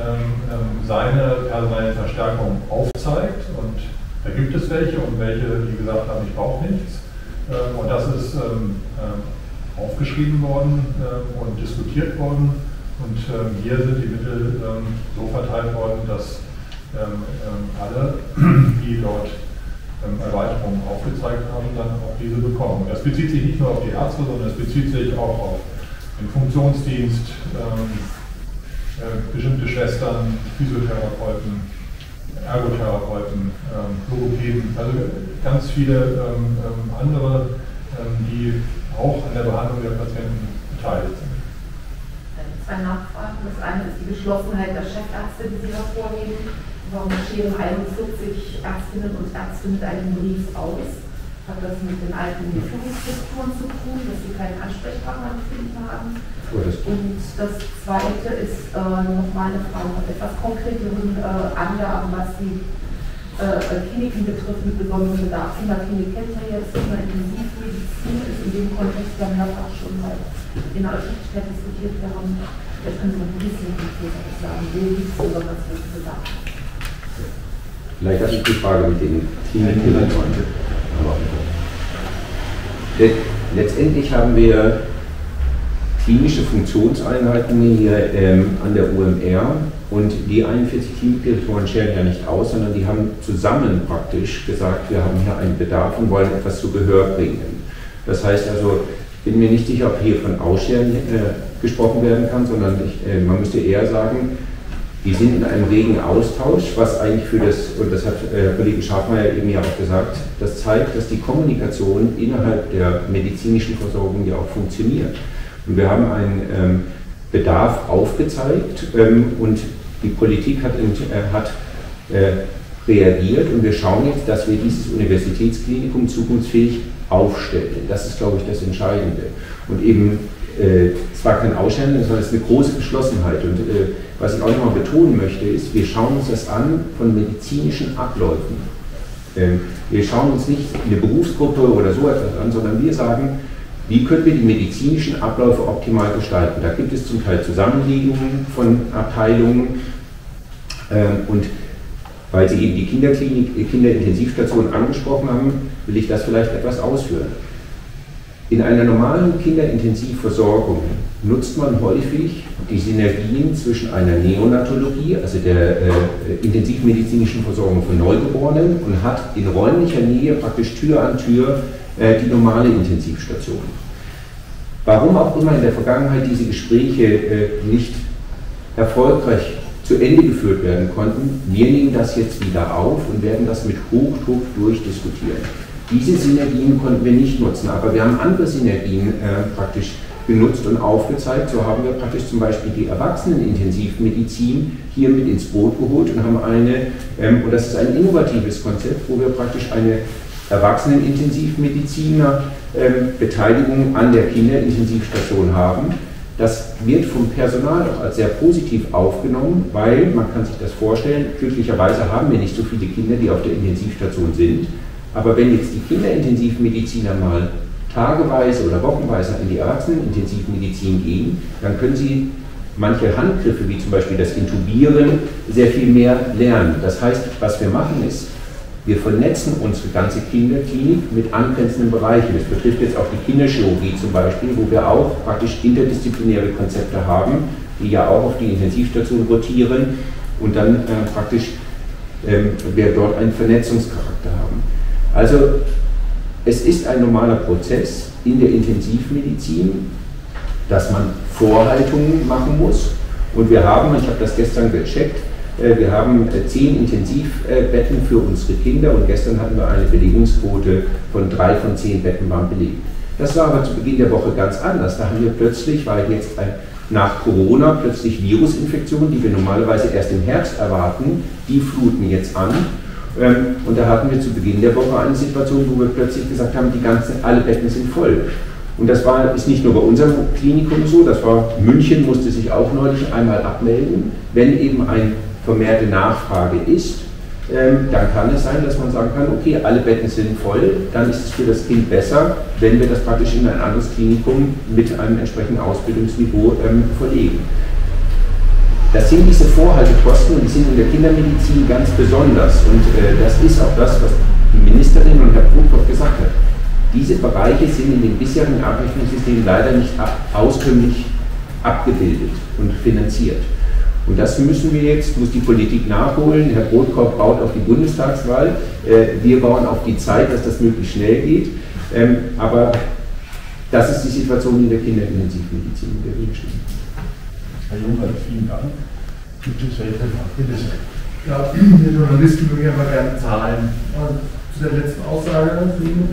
seine personelle Verstärkung aufzeigt, und da gibt es welche und welche, die gesagt haben, ich brauche nichts. Und das ist aufgeschrieben worden und diskutiert worden, und hier sind die Mittel so verteilt worden, dass alle, die dort Erweiterungen aufgezeigt haben, dann auch diese bekommen. Das bezieht sich nicht nur auf die Ärzte, sondern es bezieht sich auch auf den Funktionsdienst, bestimmte Schwestern, Physiotherapeuten, Ergotherapeuten, Logopäden, also ganz viele andere, die auch an der Behandlung der Patienten beteiligt sind. Zwei Nachfragen. Das eine ist die Geschlossenheit der Chefärzte, die Sie hervorheben. Warum scheren 41 Ärztinnen und Ärzte mit einem Brief aus? Hat das mit den alten Führungsstrukturen zu tun, dass sie keinen Ansprechpartner gefunden haben? Und das zweite ist nochmal eine Frage von etwas konkreteren Angaben, was die Kliniken betrifft, mit besonderem Bedarf. Kinderklinik kennt ja jetzt, Intensivmedizin ist in dem Kontext ja mehrfach schon mal in der Öffentlichkeit diskutiert. Wir haben, jetzt können Sie noch ein bisschen konkreter sagen, wo gibt es besonders großen Bedarf? Vielleicht hatte ich die Frage mit den Kliniken. Letztendlich haben wir klinische Funktionseinheiten hier an der UMR und die 41 Klinikdirektoren scheren ja nicht aus, sondern die haben zusammen praktisch gesagt, wir haben hier einen Bedarf und wollen etwas zu Gehör bringen. Das heißt also, ich bin mir nicht sicher, ob hier von Ausscheren gesprochen werden kann, sondern man müsste eher sagen, die sind in einem regen Austausch, was eigentlich für das, und das hat Kollege Schafmeier eben ja auch gesagt, das zeigt, dass die Kommunikation innerhalb der medizinischen Versorgung ja auch funktioniert. Und wir haben einen Bedarf aufgezeigt und die Politik hat reagiert und wir schauen jetzt, dass wir dieses Universitätsklinikum zukunftsfähig aufstellen. Das ist, glaube ich, das Entscheidende. Und eben zwar kein Ausscheren, sondern es ist eine große Geschlossenheit. Und was ich auch nochmal betonen möchte, ist, wir schauen uns das an von medizinischen Abläufen. Wir schauen uns nicht eine Berufsgruppe oder so etwas an, sondern wir sagen, wie können wir die medizinischen Abläufe optimal gestalten. Da gibt es zum Teil Zusammenlegungen von Abteilungen und weil Sie eben die Kinderintensivstation angesprochen haben, will ich das vielleicht etwas ausführen. In einer normalen Kinderintensivversorgung nutzt man häufig die Synergien zwischen einer Neonatologie, also der intensivmedizinischen Versorgung von Neugeborenen, und hat in räumlicher Nähe praktisch Tür an Tür die normale Intensivstation. Warum auch immer in der Vergangenheit diese Gespräche nicht erfolgreich zu Ende geführt werden konnten, wir nehmen das jetzt wieder auf und werden das mit Hochdruck durchdiskutieren. Diese Synergien konnten wir nicht nutzen, aber wir haben andere Synergien praktisch genutzt und aufgezeigt. So haben wir praktisch zum Beispiel die Erwachsenenintensivmedizin hier mit ins Boot geholt und haben und das ist ein innovatives Konzept, wo wir praktisch eine Erwachsenenintensivmediziner Beteiligung an der Kinderintensivstation haben. Das wird vom Personal auch als sehr positiv aufgenommen, weil, man kann sich das vorstellen, glücklicherweise haben wir nicht so viele Kinder, die auf der Intensivstation sind. Aber wenn jetzt die Kinderintensivmediziner mal tageweise oder wochenweise in die Erwachsenenintensivmedizin gehen, dann können sie manche Handgriffe, wie zum Beispiel das Intubieren, sehr viel mehr lernen. Das heißt, was wir machen ist, wir vernetzen unsere ganze Kinderklinik mit angrenzenden Bereichen. Das betrifft jetzt auch die Kinderchirurgie zum Beispiel, wo wir auch praktisch interdisziplinäre Konzepte haben, die ja auch auf die Intensivstation rotieren und dann praktisch wir dort einen Vernetzungscharakter haben. Also es ist ein normaler Prozess in der Intensivmedizin, dass man Vorhaltungen machen muss. Und wir haben, ich habe das gestern gecheckt, wir haben 10 Intensivbetten für unsere Kinder und gestern hatten wir eine Belegungsquote von 3 von 10 Betten waren belegt. Das war aber zu Beginn der Woche ganz anders. Da haben wir plötzlich, weil jetzt nach Corona plötzlich Virusinfektionen, die wir normalerweise erst im Herbst erwarten, die fluten jetzt an. Und da hatten wir zu Beginn der Woche eine Situation, wo wir plötzlich gesagt haben, alle Betten sind voll. Und das ist nicht nur bei unserem Klinikum so, München musste sich auch neulich einmal abmelden. Wenn eben eine vermehrte Nachfrage ist, dann kann es sein, dass man sagen kann, okay, alle Betten sind voll, dann ist es für das Kind besser, wenn wir das praktisch in ein anderes Klinikum mit einem entsprechenden Ausbildungsniveau verlegen. Das sind diese Vorhaltekosten und die sind in der Kindermedizin ganz besonders. Und das ist auch das, was die Ministerin und Herr Brotkorb gesagt hat. Diese Bereiche sind in den bisherigen Abrechnungssystemen leider nicht auskömmlich abgebildet und finanziert. Und das muss die Politik nachholen. Herr Brotkorb baut auf die Bundestagswahl, wir bauen auf die Zeit, dass das möglichst schnell geht. Aber das ist die Situation in der Kinderintensivmedizin, in der wir stehen. Herr Jungert, vielen Dank. Gibt es weitere Fragen? Bitte sehr. Ja, wir Journalisten mögen ja mal gerne Zahlen. Zu der letzten Aussage,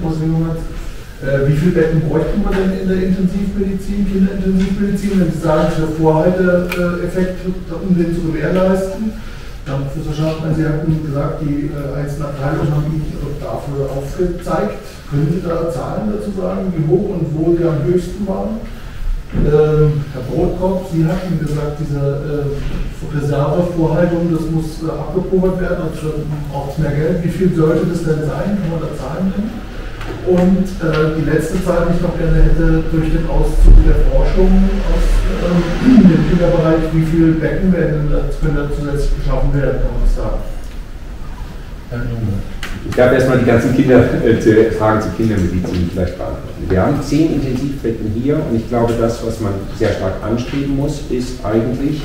wie viele Betten bräuchten wir denn in der Intensivmedizin, Kinderintensivmedizin, wenn Sie sagen, der Vorhalteeffekt, um den zu gewährleisten? Herr Professor Schafmann, Sie hatten gesagt, die einzelnen Abteilungen haben Ihnen dafür aufgezeigt. Können Sie da Zahlen dazu sagen, wie hoch und wo die am höchsten waren? Herr Brotkorb, Sie hatten gesagt, diese Reservevorhaltung, das muss abgepufert werden, also braucht es mehr Geld. Wie viel sollte das denn sein? Kann man da Zahlen nennen? Und die letzte Zahl, die ich noch gerne hätte, durch den Auszug der Forschung aus dem Kinderbereich, wie viele Becken können da zusätzlich geschaffen werden? Kann man das sagen? Herr Junge. Ich darf erstmal die ganzen Fragen zur Kindermedizin vielleicht beantworten. Wir haben 10 Intensivbetten hier und ich glaube, das, was man sehr stark anstreben muss, ist eigentlich,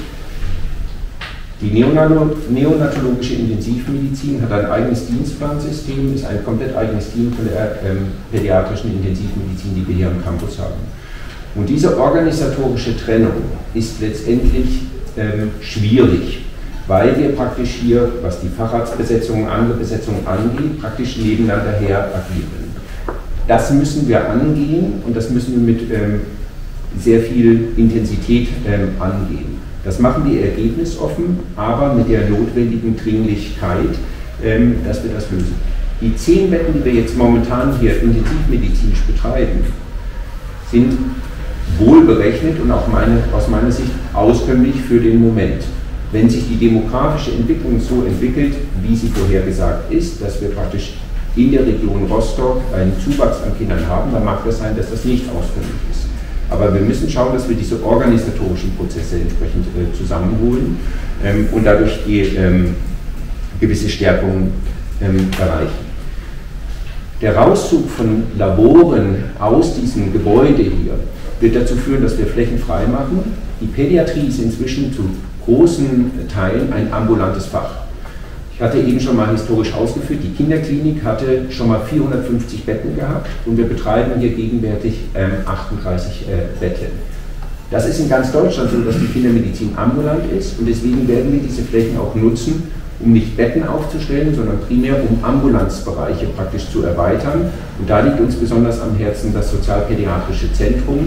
die neonatologische Intensivmedizin hat ein eigenes Dienstplansystem, ist ein komplett eigenes Team von der pädiatrischen Intensivmedizin, die wir hier am Campus haben. Und diese organisatorische Trennung ist letztendlich schwierig, weil wir praktisch hier, was die Facharztbesetzung und andere Besetzungen angeht, praktisch nebeneinander her agieren. Das müssen wir angehen und das müssen wir mit sehr viel Intensität angehen. Das machen wir ergebnisoffen, aber mit der notwendigen Dringlichkeit, dass wir das lösen. Die 10 Betten, die wir jetzt momentan hier intensivmedizinisch betreiben, sind wohl berechnet und auch aus meiner Sicht auskömmlich für den Moment. Wenn sich die demografische Entwicklung so entwickelt, wie sie vorhergesagt ist, dass wir praktisch in der Region Rostock einen Zuwachs an Kindern haben, dann mag das sein, dass das nicht auskömmlich ist. Aber wir müssen schauen, dass wir diese organisatorischen Prozesse entsprechend zusammenholen und dadurch die gewisse Stärkung erreichen. Der Rauszug von Laboren aus diesem Gebäude hier wird dazu führen, dass wir Flächen frei machen. Die Pädiatrie ist inzwischen zu großen Teilen ein ambulantes Fach. Ich hatte eben schon mal historisch ausgeführt, die Kinderklinik hatte schon mal 450 Betten gehabt und wir betreiben hier gegenwärtig 38 Betten. Das ist in ganz Deutschland so, dass die Kindermedizin ambulant ist und deswegen werden wir diese Flächen auch nutzen, um nicht Betten aufzustellen, sondern primär um Ambulanzbereiche praktisch zu erweitern. Und da liegt uns besonders am Herzen das Sozialpädiatrische Zentrum,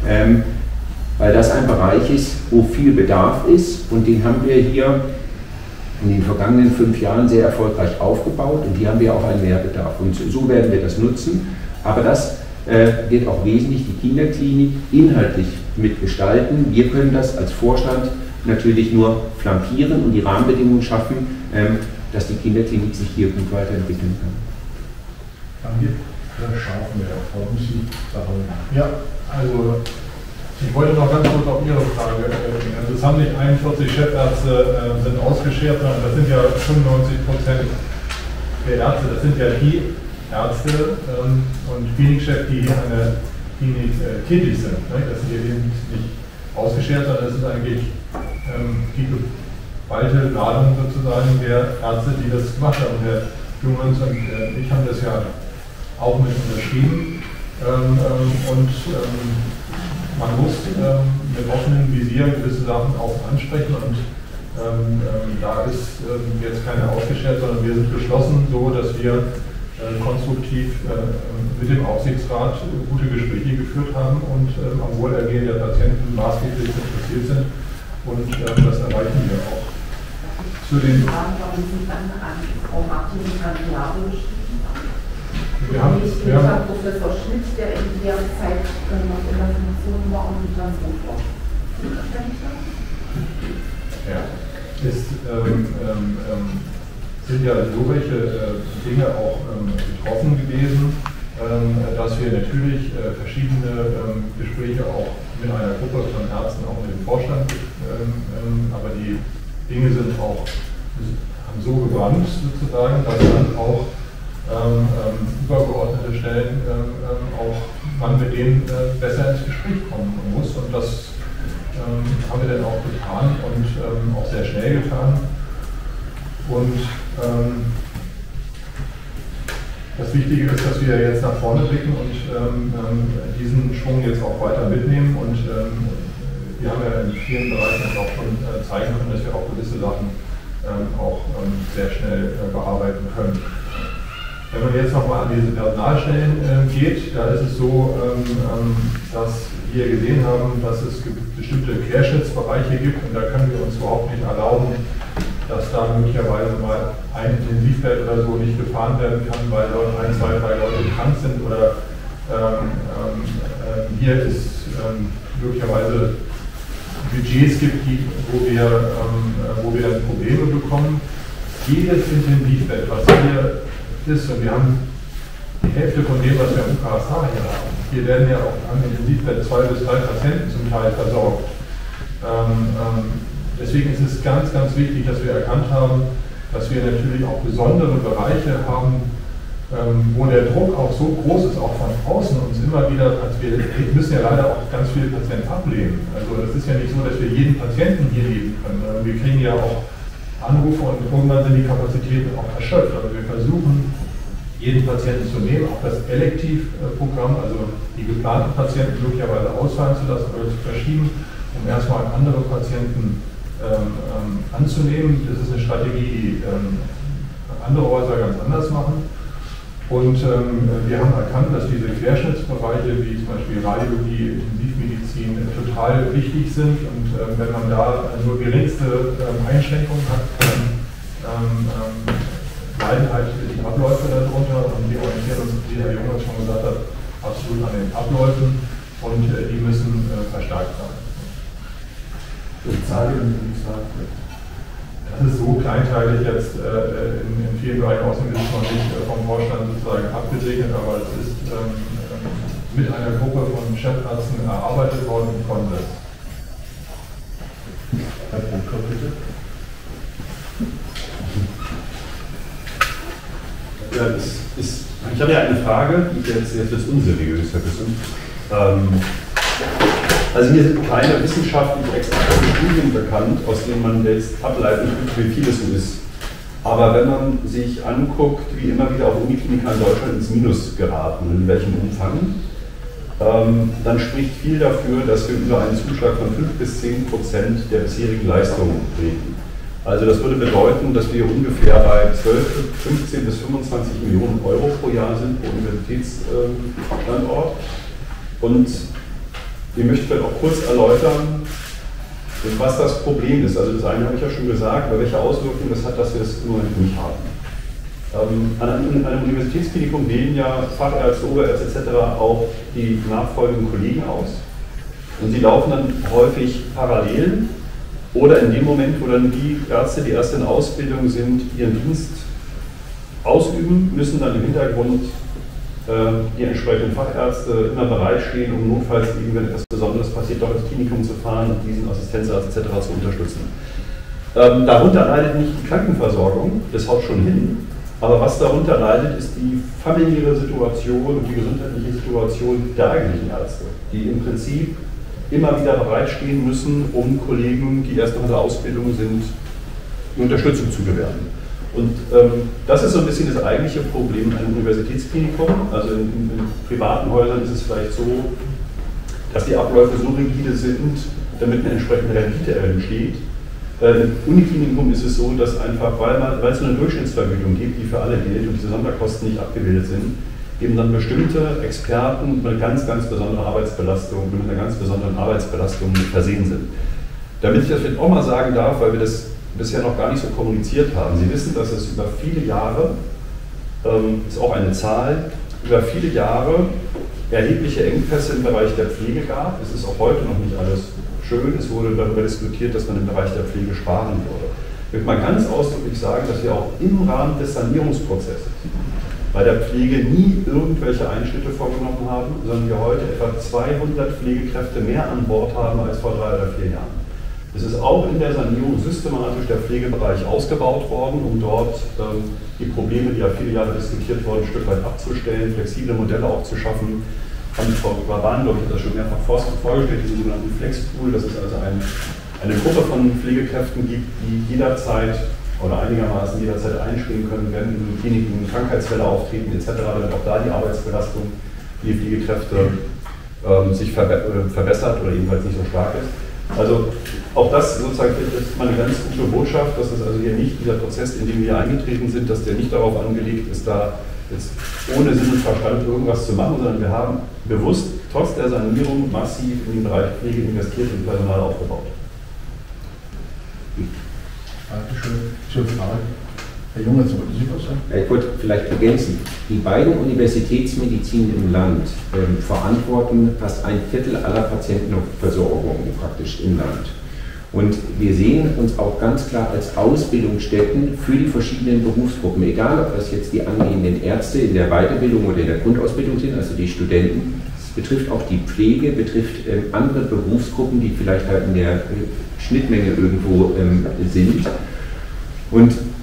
weil das ein Bereich ist, wo viel Bedarf ist und den haben wir hier in den vergangenen 5 Jahren sehr erfolgreich aufgebaut und hier haben wir auch einen Mehrbedarf und so werden wir das nutzen, aber das wird auch wesentlich die Kinderklinik inhaltlich mitgestalten. Wir können das als Vorstand natürlich nur flankieren und die Rahmenbedingungen schaffen, dass die Kinderklinik sich hier gut weiterentwickeln kann. Danke. Das schaffen wir auch. Warum Sie sagen? Ja, also ich wollte noch ganz kurz auf Ihre Frage eingehen. Also es haben nicht 41 Chefärzte sind ausgeschert, sondern das sind ja 95% der Ärzte, das sind ja die Ärzte und Klinikchefs, die hier an der Klinik tätig sind. Ne? Das sind ja nicht ausgeschert, sondern das ist eigentlich die geballte Ladung sozusagen der Ärzte, die das gemacht haben. Herr Junghans und ich haben das ja auch mit unterschrieben man muss mit offenem Visier gewisse Sachen auch ansprechen und da ist jetzt keine ausgeschert, sondern wir sind geschlossen so, dass wir konstruktiv mit dem Aufsichtsrat gute Gespräche geführt haben und am Wohlergehen der Patienten maßgeblich interessiert sind und das erreichen wir auch. Zu den Warum sind dann an Frau Martin und Jahre geschrieben? Wir haben Professor Schmidt, der in der Zeit noch in der Funktion war und dann gut war. Ja, es sind ja solche Dinge auch betroffen gewesen, dass wir natürlich verschiedene Gespräche auch mit einer Gruppe von Ärzten, auch mit dem Vorstand, aber die Dinge sind auch haben so gebrannt sozusagen, dass dann auch übergeordnete Stellen auch man mit denen besser ins Gespräch kommen muss und das haben wir dann auch getan und auch sehr schnell getan und das Wichtige ist, dass wir jetzt nach vorne blicken und diesen Schwung jetzt auch weiter mitnehmen und wir haben ja in vielen Bereichen auch schon zeigen können, dass wir auch gewisse Sachen auch sehr schnell bearbeiten können. Wenn man jetzt nochmal an diese Personalstellen geht, da ist es so, dass wir gesehen haben, dass es bestimmte Querschnittsbereiche gibt und da können wir uns überhaupt nicht erlauben, dass da möglicherweise mal ein Intensivbett oder so nicht gefahren werden kann, weil dort 1, 2, 3 Leute krank sind oder hier es möglicherweise Budgets gibt, wo wir dann Probleme bekommen. Jedes Intensivbett, was hier ist, und wir haben die Hälfte von dem, was wir im UKSH hier haben. Hier werden ja auch am Intensivbett 2 bis 3 Patienten zum Teil versorgt. Deswegen ist es ganz, ganz wichtig, dass wir erkannt haben, dass wir natürlich auch besondere Bereiche haben, wo der Druck auch so groß ist, auch von außen uns immer wieder, wir müssen ja leider auch ganz viele Patienten ablehnen. Also es ist ja nicht so, dass wir jeden Patienten hier nehmen können. Wir kriegen ja auch Anrufe und irgendwann sind die Kapazitäten auch erschöpft. Aber wir versuchen, jeden Patienten zu nehmen, auch das Elektivprogramm, also die geplanten Patienten möglicherweise ausfallen zu lassen oder zu verschieben, um erstmal andere Patienten anzunehmen. Das ist eine Strategie, die andere Häuser ganz anders machen. Und wir haben erkannt, dass diese Querschnittsbereiche wie zum Beispiel Radiologie, Intensivmedizin total wichtig sind. Und wenn man da nur geringste Einschränkungen hat, leiden halt die Abläufe darunter. Und wir orientieren uns, wie Herr Junge schon gesagt hat, absolut an den Abläufen. Und die müssen verstärkt sein. Das ist so kleinteilig jetzt in vielen Bereichen außerdem ist es noch nicht vom Vorstand sozusagen abgesegnet, aber es ist mit einer Gruppe von Chefarzten erarbeitet worden im Konsens. Herr Brunker, bitte. Ja, ich habe ja eine Frage, die jetzt ist unseriös, Herr Büssen. Also mir sind keine wissenschaftlich exakten Studien bekannt, aus denen man jetzt ableiten kann, wie viel es so ist. Aber wenn man sich anguckt, wie immer wieder auch Unikliniker in Deutschland ins Minus geraten, in welchem Umfang, dann spricht viel dafür, dass wir über einen Zuschlag von 5 bis 10% der bisherigen Leistungen reden. Also das würde bedeuten, dass wir ungefähr bei 15 bis 25 Millionen Euro pro Jahr sind pro Universitätsstandort. Und ich möchte vielleicht auch kurz erläutern, was das Problem ist. Also das eine habe ich ja schon gesagt, aber welche Auswirkungen das hat, dass wir das im Moment nicht haben. An einem Universitätsklinikum wählen ja Fachärzte, Oberärzte etc. auch die nachfolgenden Kollegen aus. Und sie laufen dann häufig parallel oder in dem Moment, wo dann die Ärzte, die erst in Ausbildung sind, ihren Dienst ausüben, müssen dann im Hintergrund die entsprechenden Fachärzte immer bereitstehen, um notfalls, wenn etwas Besonderes passiert, doch ins Klinikum zu fahren und diesen Assistenzarzt etc. zu unterstützen. Darunter leidet nicht die Krankenversorgung, das haut schon hin, aber was darunter leidet, ist die familiäre Situation und die gesundheitliche Situation der eigentlichen Ärzte, die im Prinzip immer wieder bereitstehen müssen, um Kollegen, die erst noch in der Ausbildung sind, Unterstützung zu gewähren. Und das ist so ein bisschen das eigentliche Problem in einem Universitätsklinikum. Also in privaten Häusern ist es vielleicht so, dass die Abläufe so rigide sind, damit eine entsprechende Rendite entsteht. Im Uniklinikum ist es so, dass einfach, weil es eine Durchschnittsvergütung gibt, die für alle gilt und diese Sonderkosten nicht abgebildet sind, eben dann bestimmte Experten mit einer ganz besonderen Arbeitsbelastung, versehen sind. Damit ich das vielleicht auch mal sagen darf, weil wir das bisher noch gar nicht so kommuniziert haben. Sie wissen, dass es über viele Jahre, ist auch eine Zahl, über viele Jahre erhebliche Engpässe im Bereich der Pflege gab. Es ist auch heute noch nicht alles schön. Es wurde darüber diskutiert, dass man im Bereich der Pflege sparen würde. Ich möchte mal ganz ausdrücklich sagen, dass wir auch im Rahmen des Sanierungsprozesses bei der Pflege nie irgendwelche Einschnitte vorgenommen haben, sondern wir heute etwa 200 Pflegekräfte mehr an Bord haben als vor 3 oder 4 Jahren. Es ist auch in der Sanierung systematisch der Pflegebereich ausgebaut worden, um dort die Probleme, die ja viele Jahre diskutiert wurden, ein Stück weit abzustellen, flexible Modelle auch zu schaffen. Frau Bahn, glaube ich, hat das schon mehrfach vorgestellt, diesen sogenannten Flexpool, dass es also eine Gruppe von Pflegekräften gibt, die jederzeit oder einigermaßen jederzeit einspringen können, wenn in Kliniken Krankheitsfälle auftreten etc., damit auch da die Arbeitsbelastung für die Pflegekräfte sich verbessert oder jedenfalls nicht so stark ist. Also auch das sozusagen ist mal eine ganz gute Botschaft, dass es also hier nicht dieser Prozess, in den wir eingetreten sind, dass der nicht darauf angelegt ist, da jetzt ohne Sinn und Verstand irgendwas zu machen, sondern wir haben bewusst trotz der Sanierung massiv in den Bereich Pflege investiert und Personal aufgebaut. Dankeschön. Herr Junge, wollten Sie was sagen? Ich wollte vielleicht ergänzen, die beiden Universitätsmedizinen im Land verantworten fast 1/4 aller Patientenversorgung praktisch im Land. Und wir sehen uns auch ganz klar als Ausbildungsstätten für die verschiedenen Berufsgruppen, egal ob das jetzt die angehenden Ärzte in der Weiterbildung oder in der Grundausbildung sind, also die Studenten. Es betrifft auch die Pflege, betrifft andere Berufsgruppen, die vielleicht halt in der Schnittmenge irgendwo sind. Und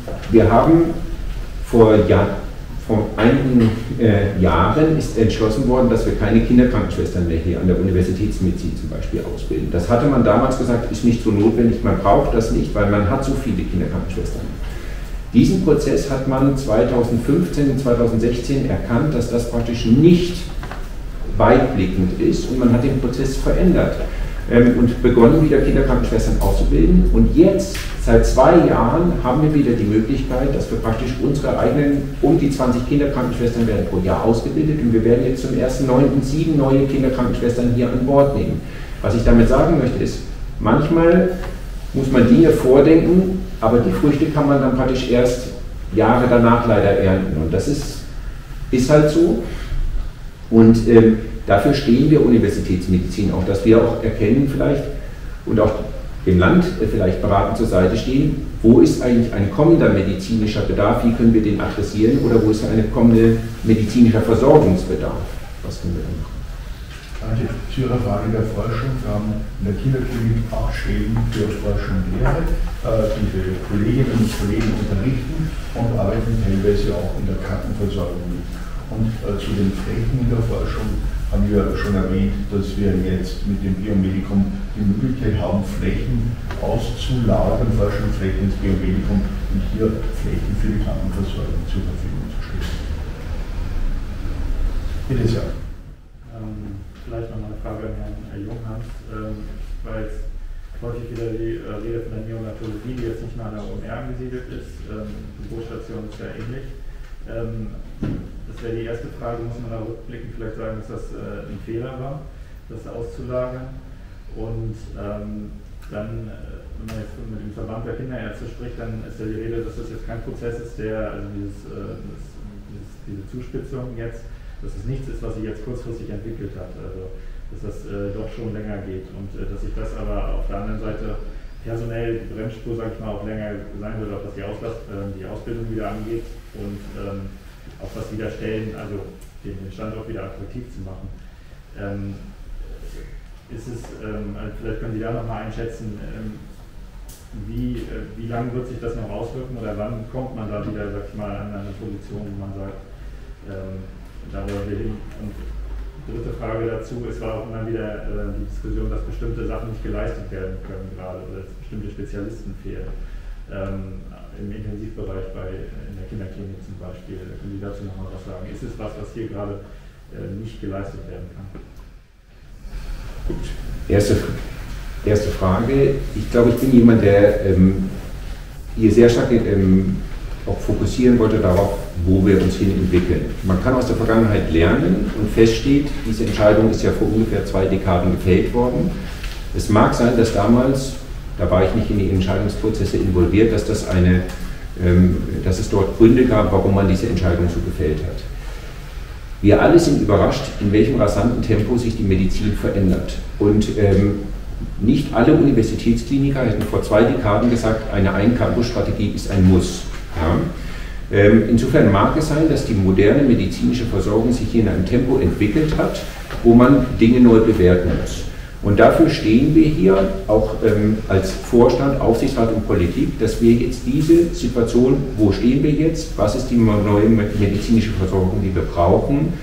wir haben vor einigen Jahren ist entschlossen worden, dass wir keine Kinderkrankenschwestern mehr hier an der Universitätsmedizin zum Beispiel ausbilden. Das hatte man damals gesagt, ist nicht so notwendig, man braucht das nicht, weil man hat so viele Kinderkrankenschwestern. Diesen Prozess hat man 2015 und 2016 erkannt, dass das praktisch nicht weitblickend ist und man hat den Prozess verändert und begonnen, wieder Kinderkrankenschwestern auszubilden. Und jetzt, seit 2 Jahren, haben wir wieder die Möglichkeit, dass wir praktisch unsere eigenen, um die 20 Kinderkrankenschwestern werden pro Jahr ausgebildet und wir werden jetzt zum 1.9. 7 neue Kinderkrankenschwestern hier an Bord nehmen. Was ich damit sagen möchte ist, manchmal muss man Dinge vordenken, aber die Früchte kann man dann praktisch erst Jahre danach leider ernten. Und das ist halt so. Und dafür stehen wir Universitätsmedizin, auch dass wir auch erkennen vielleicht und auch dem Land vielleicht beratend zur Seite stehen, wo ist eigentlich ein kommender medizinischer Bedarf, wie können wir den adressieren oder wo ist ein kommender medizinischer Versorgungsbedarf. Was können wir da machen? Danke. Zu Ihrer Frage der Forschung. Wir haben in der Kinderklinik 8 Stellen für Forschung und Lehre. Diese Kolleginnen und Kollegen unterrichten und arbeiten teilweise auch in der Krankenversorgung mit. Und zu den Flächen in der Forschung haben wir schon erwähnt, dass wir jetzt mit dem Biomedikum die Möglichkeit haben, Flächen auszulagern, Forschungsflächen ins Biomedikum und hier Flächen für die Krankenversorgung zur Verfügung zu stellen. Bitte sehr. Vielleicht noch mal eine Frage an Herrn Junghans, weil es häufig wieder die Rede von der Neonatologie, die jetzt nicht mehr an der OMR angesiedelt ist, die Geburtsstation ist ja ähnlich. Das wäre die erste Frage, muss man da rückblickend vielleicht sagen, dass das ein Fehler war, das auszulagern. Und dann, wenn man jetzt mit dem Verband der Kinderärzte spricht, dann ist ja die Rede, dass das jetzt kein Prozess ist, der, also diese Zuspitzung jetzt, dass es nichts ist, was sich jetzt kurzfristig entwickelt hat, also dass das doch schon länger geht und dass sich das aber auf der anderen Seite personell, die Bremsspur, sage ich mal, auch länger sein wird, auch was die Ausbildung wieder angeht und auch was wieder Stellen, also den Standort wieder attraktiv zu machen. Vielleicht können Sie da nochmal einschätzen, wie lange wird sich das noch auswirken oder wann kommt man da wieder, sag ich mal, an eine Position, wo man sagt, da wollen wir hin. Und dritte Frage dazu, es war auch immer wieder die Diskussion, dass bestimmte Sachen nicht geleistet werden können gerade oder dass bestimmte Spezialisten fehlen. Im Intensivbereich in der Kinderklinik zum Beispiel. Können Sie dazu noch mal was sagen? Ist es was hier gerade nicht geleistet werden kann? Gut. Erste Frage. Ich glaube, ich bin jemand, der hier sehr stark auch fokussieren wollte darauf, wo wir uns hin entwickeln. Man kann aus der Vergangenheit lernen und feststeht, diese Entscheidung ist ja vor ungefähr 2 Dekaden gefällt worden. Es mag sein, dass damals, da war ich nicht in die Entscheidungsprozesse involviert, dass es dort Gründe gab, warum man diese Entscheidung so gefällt hat. Wir alle sind überrascht, in welchem rasanten Tempo sich die Medizin verändert. Und nicht alle Universitätskliniker hätten vor 2 Dekaden gesagt, eine Ein-Campus-Strategie ist ein Muss. Ja. Insofern mag es sein, dass die moderne medizinische Versorgung sich hier in einem Tempo entwickelt hat, wo man Dinge neu bewerten muss. Und dafür stehen wir hier auch als Vorstand, Aufsichtsrat und Politik, dass wir jetzt diese Situation, wo stehen wir jetzt, was ist die neue medizinische Versorgung, die wir brauchen,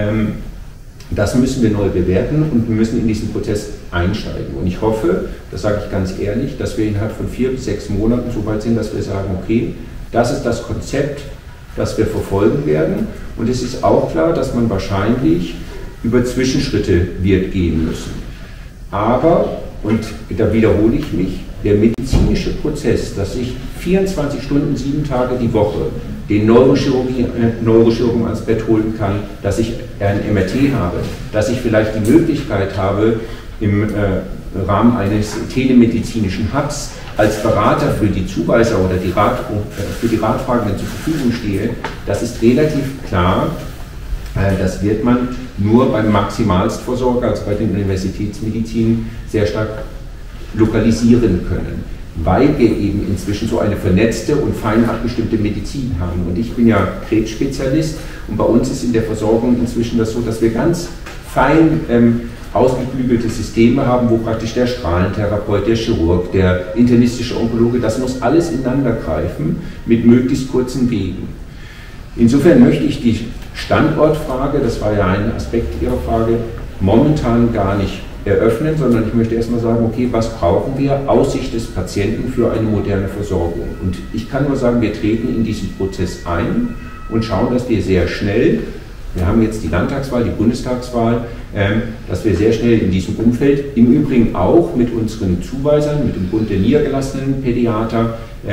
das müssen wir neu bewerten und wir müssen in diesen Prozess einsteigen. Und ich hoffe, das sage ich ganz ehrlich, dass wir innerhalb von 4 bis 6 Monaten so weit sind, dass wir sagen, okay, das ist das Konzept, das wir verfolgen werden. Und es ist auch klar, dass man wahrscheinlich über Zwischenschritte wird gehen müssen. Aber, und da wiederhole ich mich, der medizinische Prozess, dass ich 24 Stunden, 7 Tage die Woche den Neurochirurgen ans Bett holen kann, dass ich ein MRT habe, dass ich vielleicht die Möglichkeit habe, im Rahmen eines telemedizinischen Hubs als Berater für die Zuweiser oder für die Ratfragenden zur Verfügung stehe, das ist relativ klar. Das wird man nur beim Maximalstversorger, also bei den Universitätsmedizinen, sehr stark lokalisieren können, weil wir eben inzwischen so eine vernetzte und fein abgestimmte Medizin haben. Und ich bin ja Krebsspezialist und bei uns ist in der Versorgung inzwischen das so, dass wir ganz fein ausgeklügelte Systeme haben, wo praktisch der Strahlentherapeut, der Chirurg, der internistische Onkologe, das muss alles ineinander greifen mit möglichst kurzen Wegen. Insofern möchte ich die Standortfrage, das war ja ein Aspekt Ihrer Frage, momentan gar nicht eröffnen, sondern ich möchte erstmal sagen, okay, was brauchen wir aus Sicht des Patienten für eine moderne Versorgung? Und ich kann nur sagen, wir treten in diesen Prozess ein und schauen, dass wir sehr schnell, wir haben jetzt die Landtagswahl, die Bundestagswahl, dass wir sehr schnell in diesem Umfeld, im Übrigen auch mit unseren Zuweisern, mit dem Bund der niedergelassenen Pädiater,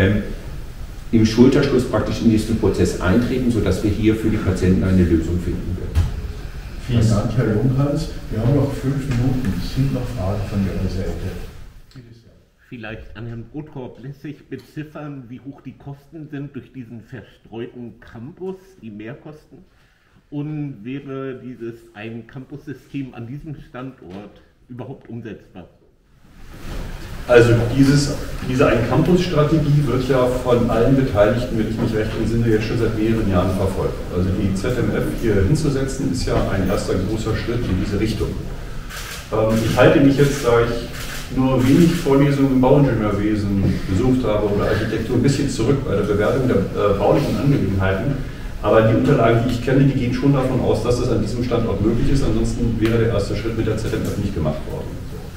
im Schulterschluss praktisch in diesen Prozess eintreten, sodass wir hier für die Patienten eine Lösung finden werden. Vielen Dank, Herr Junghans. Wir haben noch 5 Minuten. Es sind noch Fragen von Ihrer Seite. Bitte sehr. Vielleicht an Herrn Brotkorb lässt sich beziffern, wie hoch die Kosten sind durch diesen verstreuten Campus, die Mehrkosten? Und wäre dieses Ein-Campus-System an diesem Standort überhaupt umsetzbar? Also diese Ein-Campus-Strategie wird ja von allen Beteiligten, wenn ich mich recht entsinne, jetzt schon seit mehreren Jahren verfolgt. Also die ZMF hier hinzusetzen, ist ja ein erster großer Schritt in diese Richtung. Ich halte mich jetzt, da ich nur wenig Vorlesungen im Bauingenieurwesen besucht habe oder Architektur, ein bisschen zurück bei der Bewertung der baulichen Angelegenheiten. Aber die Unterlagen, die ich kenne, die gehen schon davon aus, dass das an diesem Standort möglich ist. Ansonsten wäre der erste Schritt mit der ZMF nicht gemacht worden.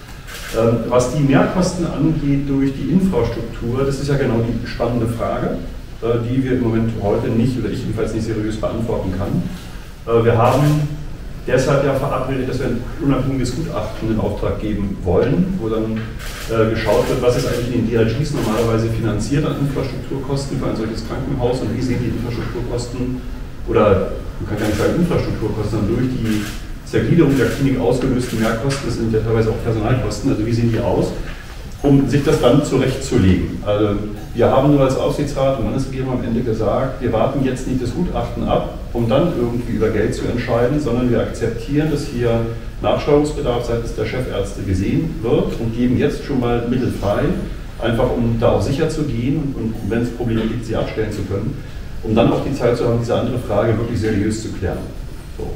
Was die Mehrkosten angeht durch die Infrastruktur, das ist ja genau die spannende Frage, die wir im Moment heute nicht, oder ich jedenfalls nicht seriös beantworten kann. Wir haben deshalb ja verabredet, dass wir ein unabhängiges Gutachten in Auftrag geben wollen, wo dann geschaut wird, was ist eigentlich in den DRGs normalerweise finanziert an Infrastrukturkosten für ein solches Krankenhaus und wie sehen die Infrastrukturkosten, oder man kann gar nicht sagen Infrastrukturkosten, sondern durch die Zergliederung der Klinik ausgelösten Mehrkosten, das sind ja teilweise auch Personalkosten, also wie sehen die aus, um sich das dann zurechtzulegen. Also wir haben nur als Aufsichtsrat und Landesregierung am Ende gesagt, wir warten jetzt nicht das Gutachten ab, um dann irgendwie über Geld zu entscheiden, sondern wir akzeptieren, dass hier Nachsteuerungsbedarf seitens der Chefärzte gesehen wird und geben jetzt schon mal Mittel frei, einfach um da auch sicher zu gehen und wenn es Probleme gibt, sie abstellen zu können, um dann auch die Zeit zu haben, diese andere Frage wirklich seriös zu klären. So.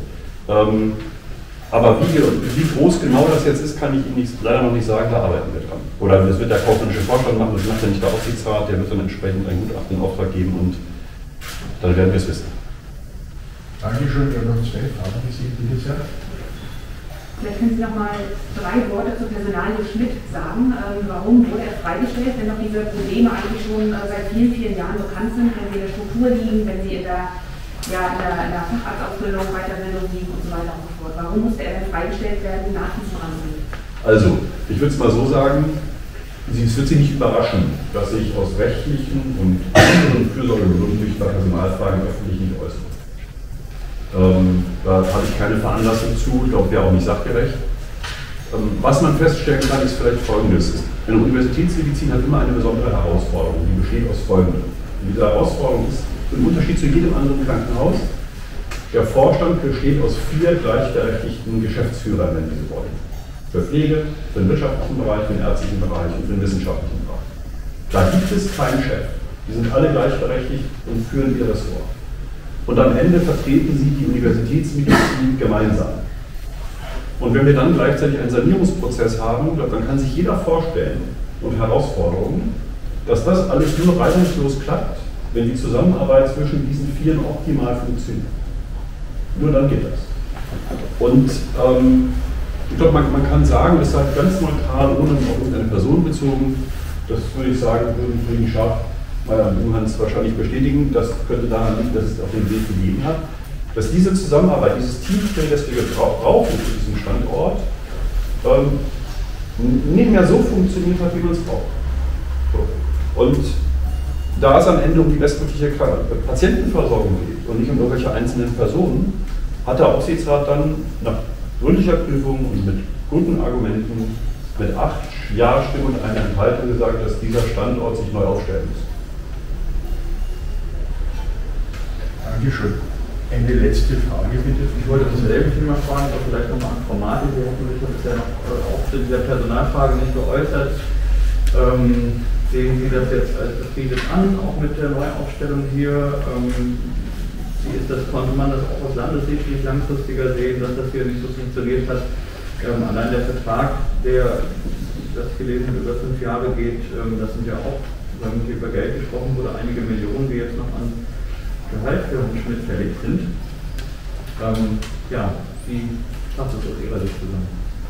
Aber wie groß genau das jetzt ist, kann ich Ihnen leider noch nicht sagen, da arbeiten wir dran. Oder das wird der kaufmännische Vorstand machen, das macht ja nicht der Aufsichtsrat, der wird dann entsprechend ein Gutachten in Auftrag geben und dann werden wir es wissen. Dankeschön, wir haben noch 2 Fragen gesehen, bitte sehr. Vielleicht können Sie noch mal 3 Worte zur Personalie Schmidt sagen. Warum wurde er freigestellt, wenn noch diese Probleme eigentlich schon seit vielen, vielen Jahren bekannt sind, wenn sie in der Struktur liegen, wenn sie in der Facharztausbildung, Weiterbildung liegen und so weiter und so fort. Warum musste er denn freigestellt werden nach diesem Ansinnen? Also, ich würde es mal so sagen, es wird Sie nicht überraschen, dass ich aus rechtlichen und anderen Fürsorgegründen mich bei Personalfragen öffentlich nicht äußere. Da habe ich keine Veranlassung zu, ich glaube, wäre auch nicht sachgerecht. Was man feststellen kann, ist vielleicht Folgendes. Eine Universitätsmedizin hat immer eine besondere Herausforderung, die besteht aus Folgendem. Und diese Herausforderung ist, im Unterschied zu jedem anderen Krankenhaus, der Vorstand besteht aus 4 gleichberechtigten Geschäftsführern, wenn Sie so wollen. Für Pflege, für den wirtschaftlichen Bereich, für den ärztlichen Bereich und für den wissenschaftlichen Bereich. Da gibt es keinen Chef. Die sind alle gleichberechtigt und führen ihr Ressort. Und am Ende vertreten sie die Universitätsmedizin gemeinsam. Und wenn wir dann gleichzeitig einen Sanierungsprozess haben, dann kann sich jeder vorstellen und Herausforderungen, dass das alles nur reibungslos klappt, wenn die Zusammenarbeit zwischen diesen 4 optimal funktioniert. Nur dann geht das. Und ich glaube, man kann sagen, das sei ganz neutral, ohne auf irgendeine Person bezogen. Das würde ich sagen, würden Frieden Scharf, Meier und Junghans wahrscheinlich bestätigen. Das könnte daran liegen, dass es auf den Weg gegeben hat. Dass diese Zusammenarbeit, dieses Teamspiel, das wir brauchen für diesen Standort, nicht mehr so funktioniert hat, wie man es braucht. So. Und da es am Ende um die bestmögliche Patientenversorgung geht und nicht um irgendwelche einzelnen Personen, hat der Aufsichtsrat dann nach gründlicher Prüfung und mit guten Argumenten mit 8 Ja-Stimmen und einer Enthaltung gesagt, dass dieser Standort sich neu aufstellen muss. Dankeschön. Eine letzte Frage bitte. Ich wollte dasselbe Thema fragen, aber vielleicht nochmal an Frau Martin. Sie hatten sich bisher noch auch zu dieser Personalfrage nicht geäußert. Sehen Sie das jetzt als befriedet an, auch mit der Neuaufstellung hier? Wie ist das, konnte man das auch aus Landessicht langfristiger sehen, dass das hier nicht so funktioniert hat? Allein der Vertrag, der, das ich gelesen habe, über 5 Jahre geht, das sind ja auch, wenn hier über Geld gesprochen wurde, einige Millionen, die jetzt noch an Gehalt für Herrn Schmidt fällig sind. Ja, wie passt das aus Ihrer Sicht zusammen?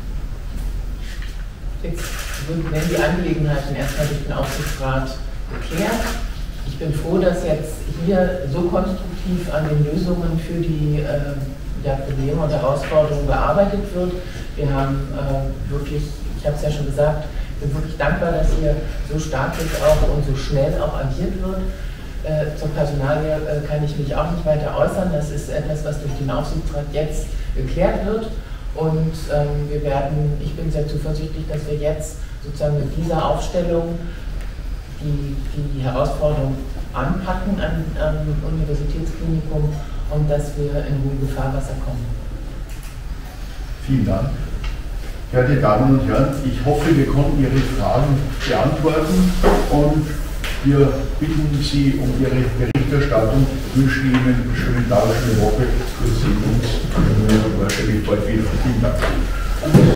Jetzt werden die Angelegenheiten erstmal durch den Aufsichtsrat geklärt. Ich bin froh, dass jetzt hier so konstruktiv an den Lösungen für die Probleme und Herausforderungen gearbeitet wird. Wir haben wirklich, ich habe es ja schon gesagt, bin wirklich dankbar, dass hier so stark jetzt auch und so schnell auch agiert wird. Zur Personalie kann ich mich auch nicht weiter äußern. Das ist etwas, was durch den Aufsichtsrat jetzt geklärt wird. Und ich bin sehr zuversichtlich, dass wir jetzt sozusagen mit dieser Aufstellung die Herausforderung anpacken am Universitätsklinikum und dass wir in ruhige Fahrwasser kommen. Vielen Dank. Verehrte Damen und Herren, ich hoffe, wir konnten Ihre Fragen beantworten und wir bitten Sie um Ihre Berichterstattung, wünschen Ihnen einen schönen Tag, eine schöne Woche. Wir sehen uns wahrscheinlich bald wieder. Vielen Dank.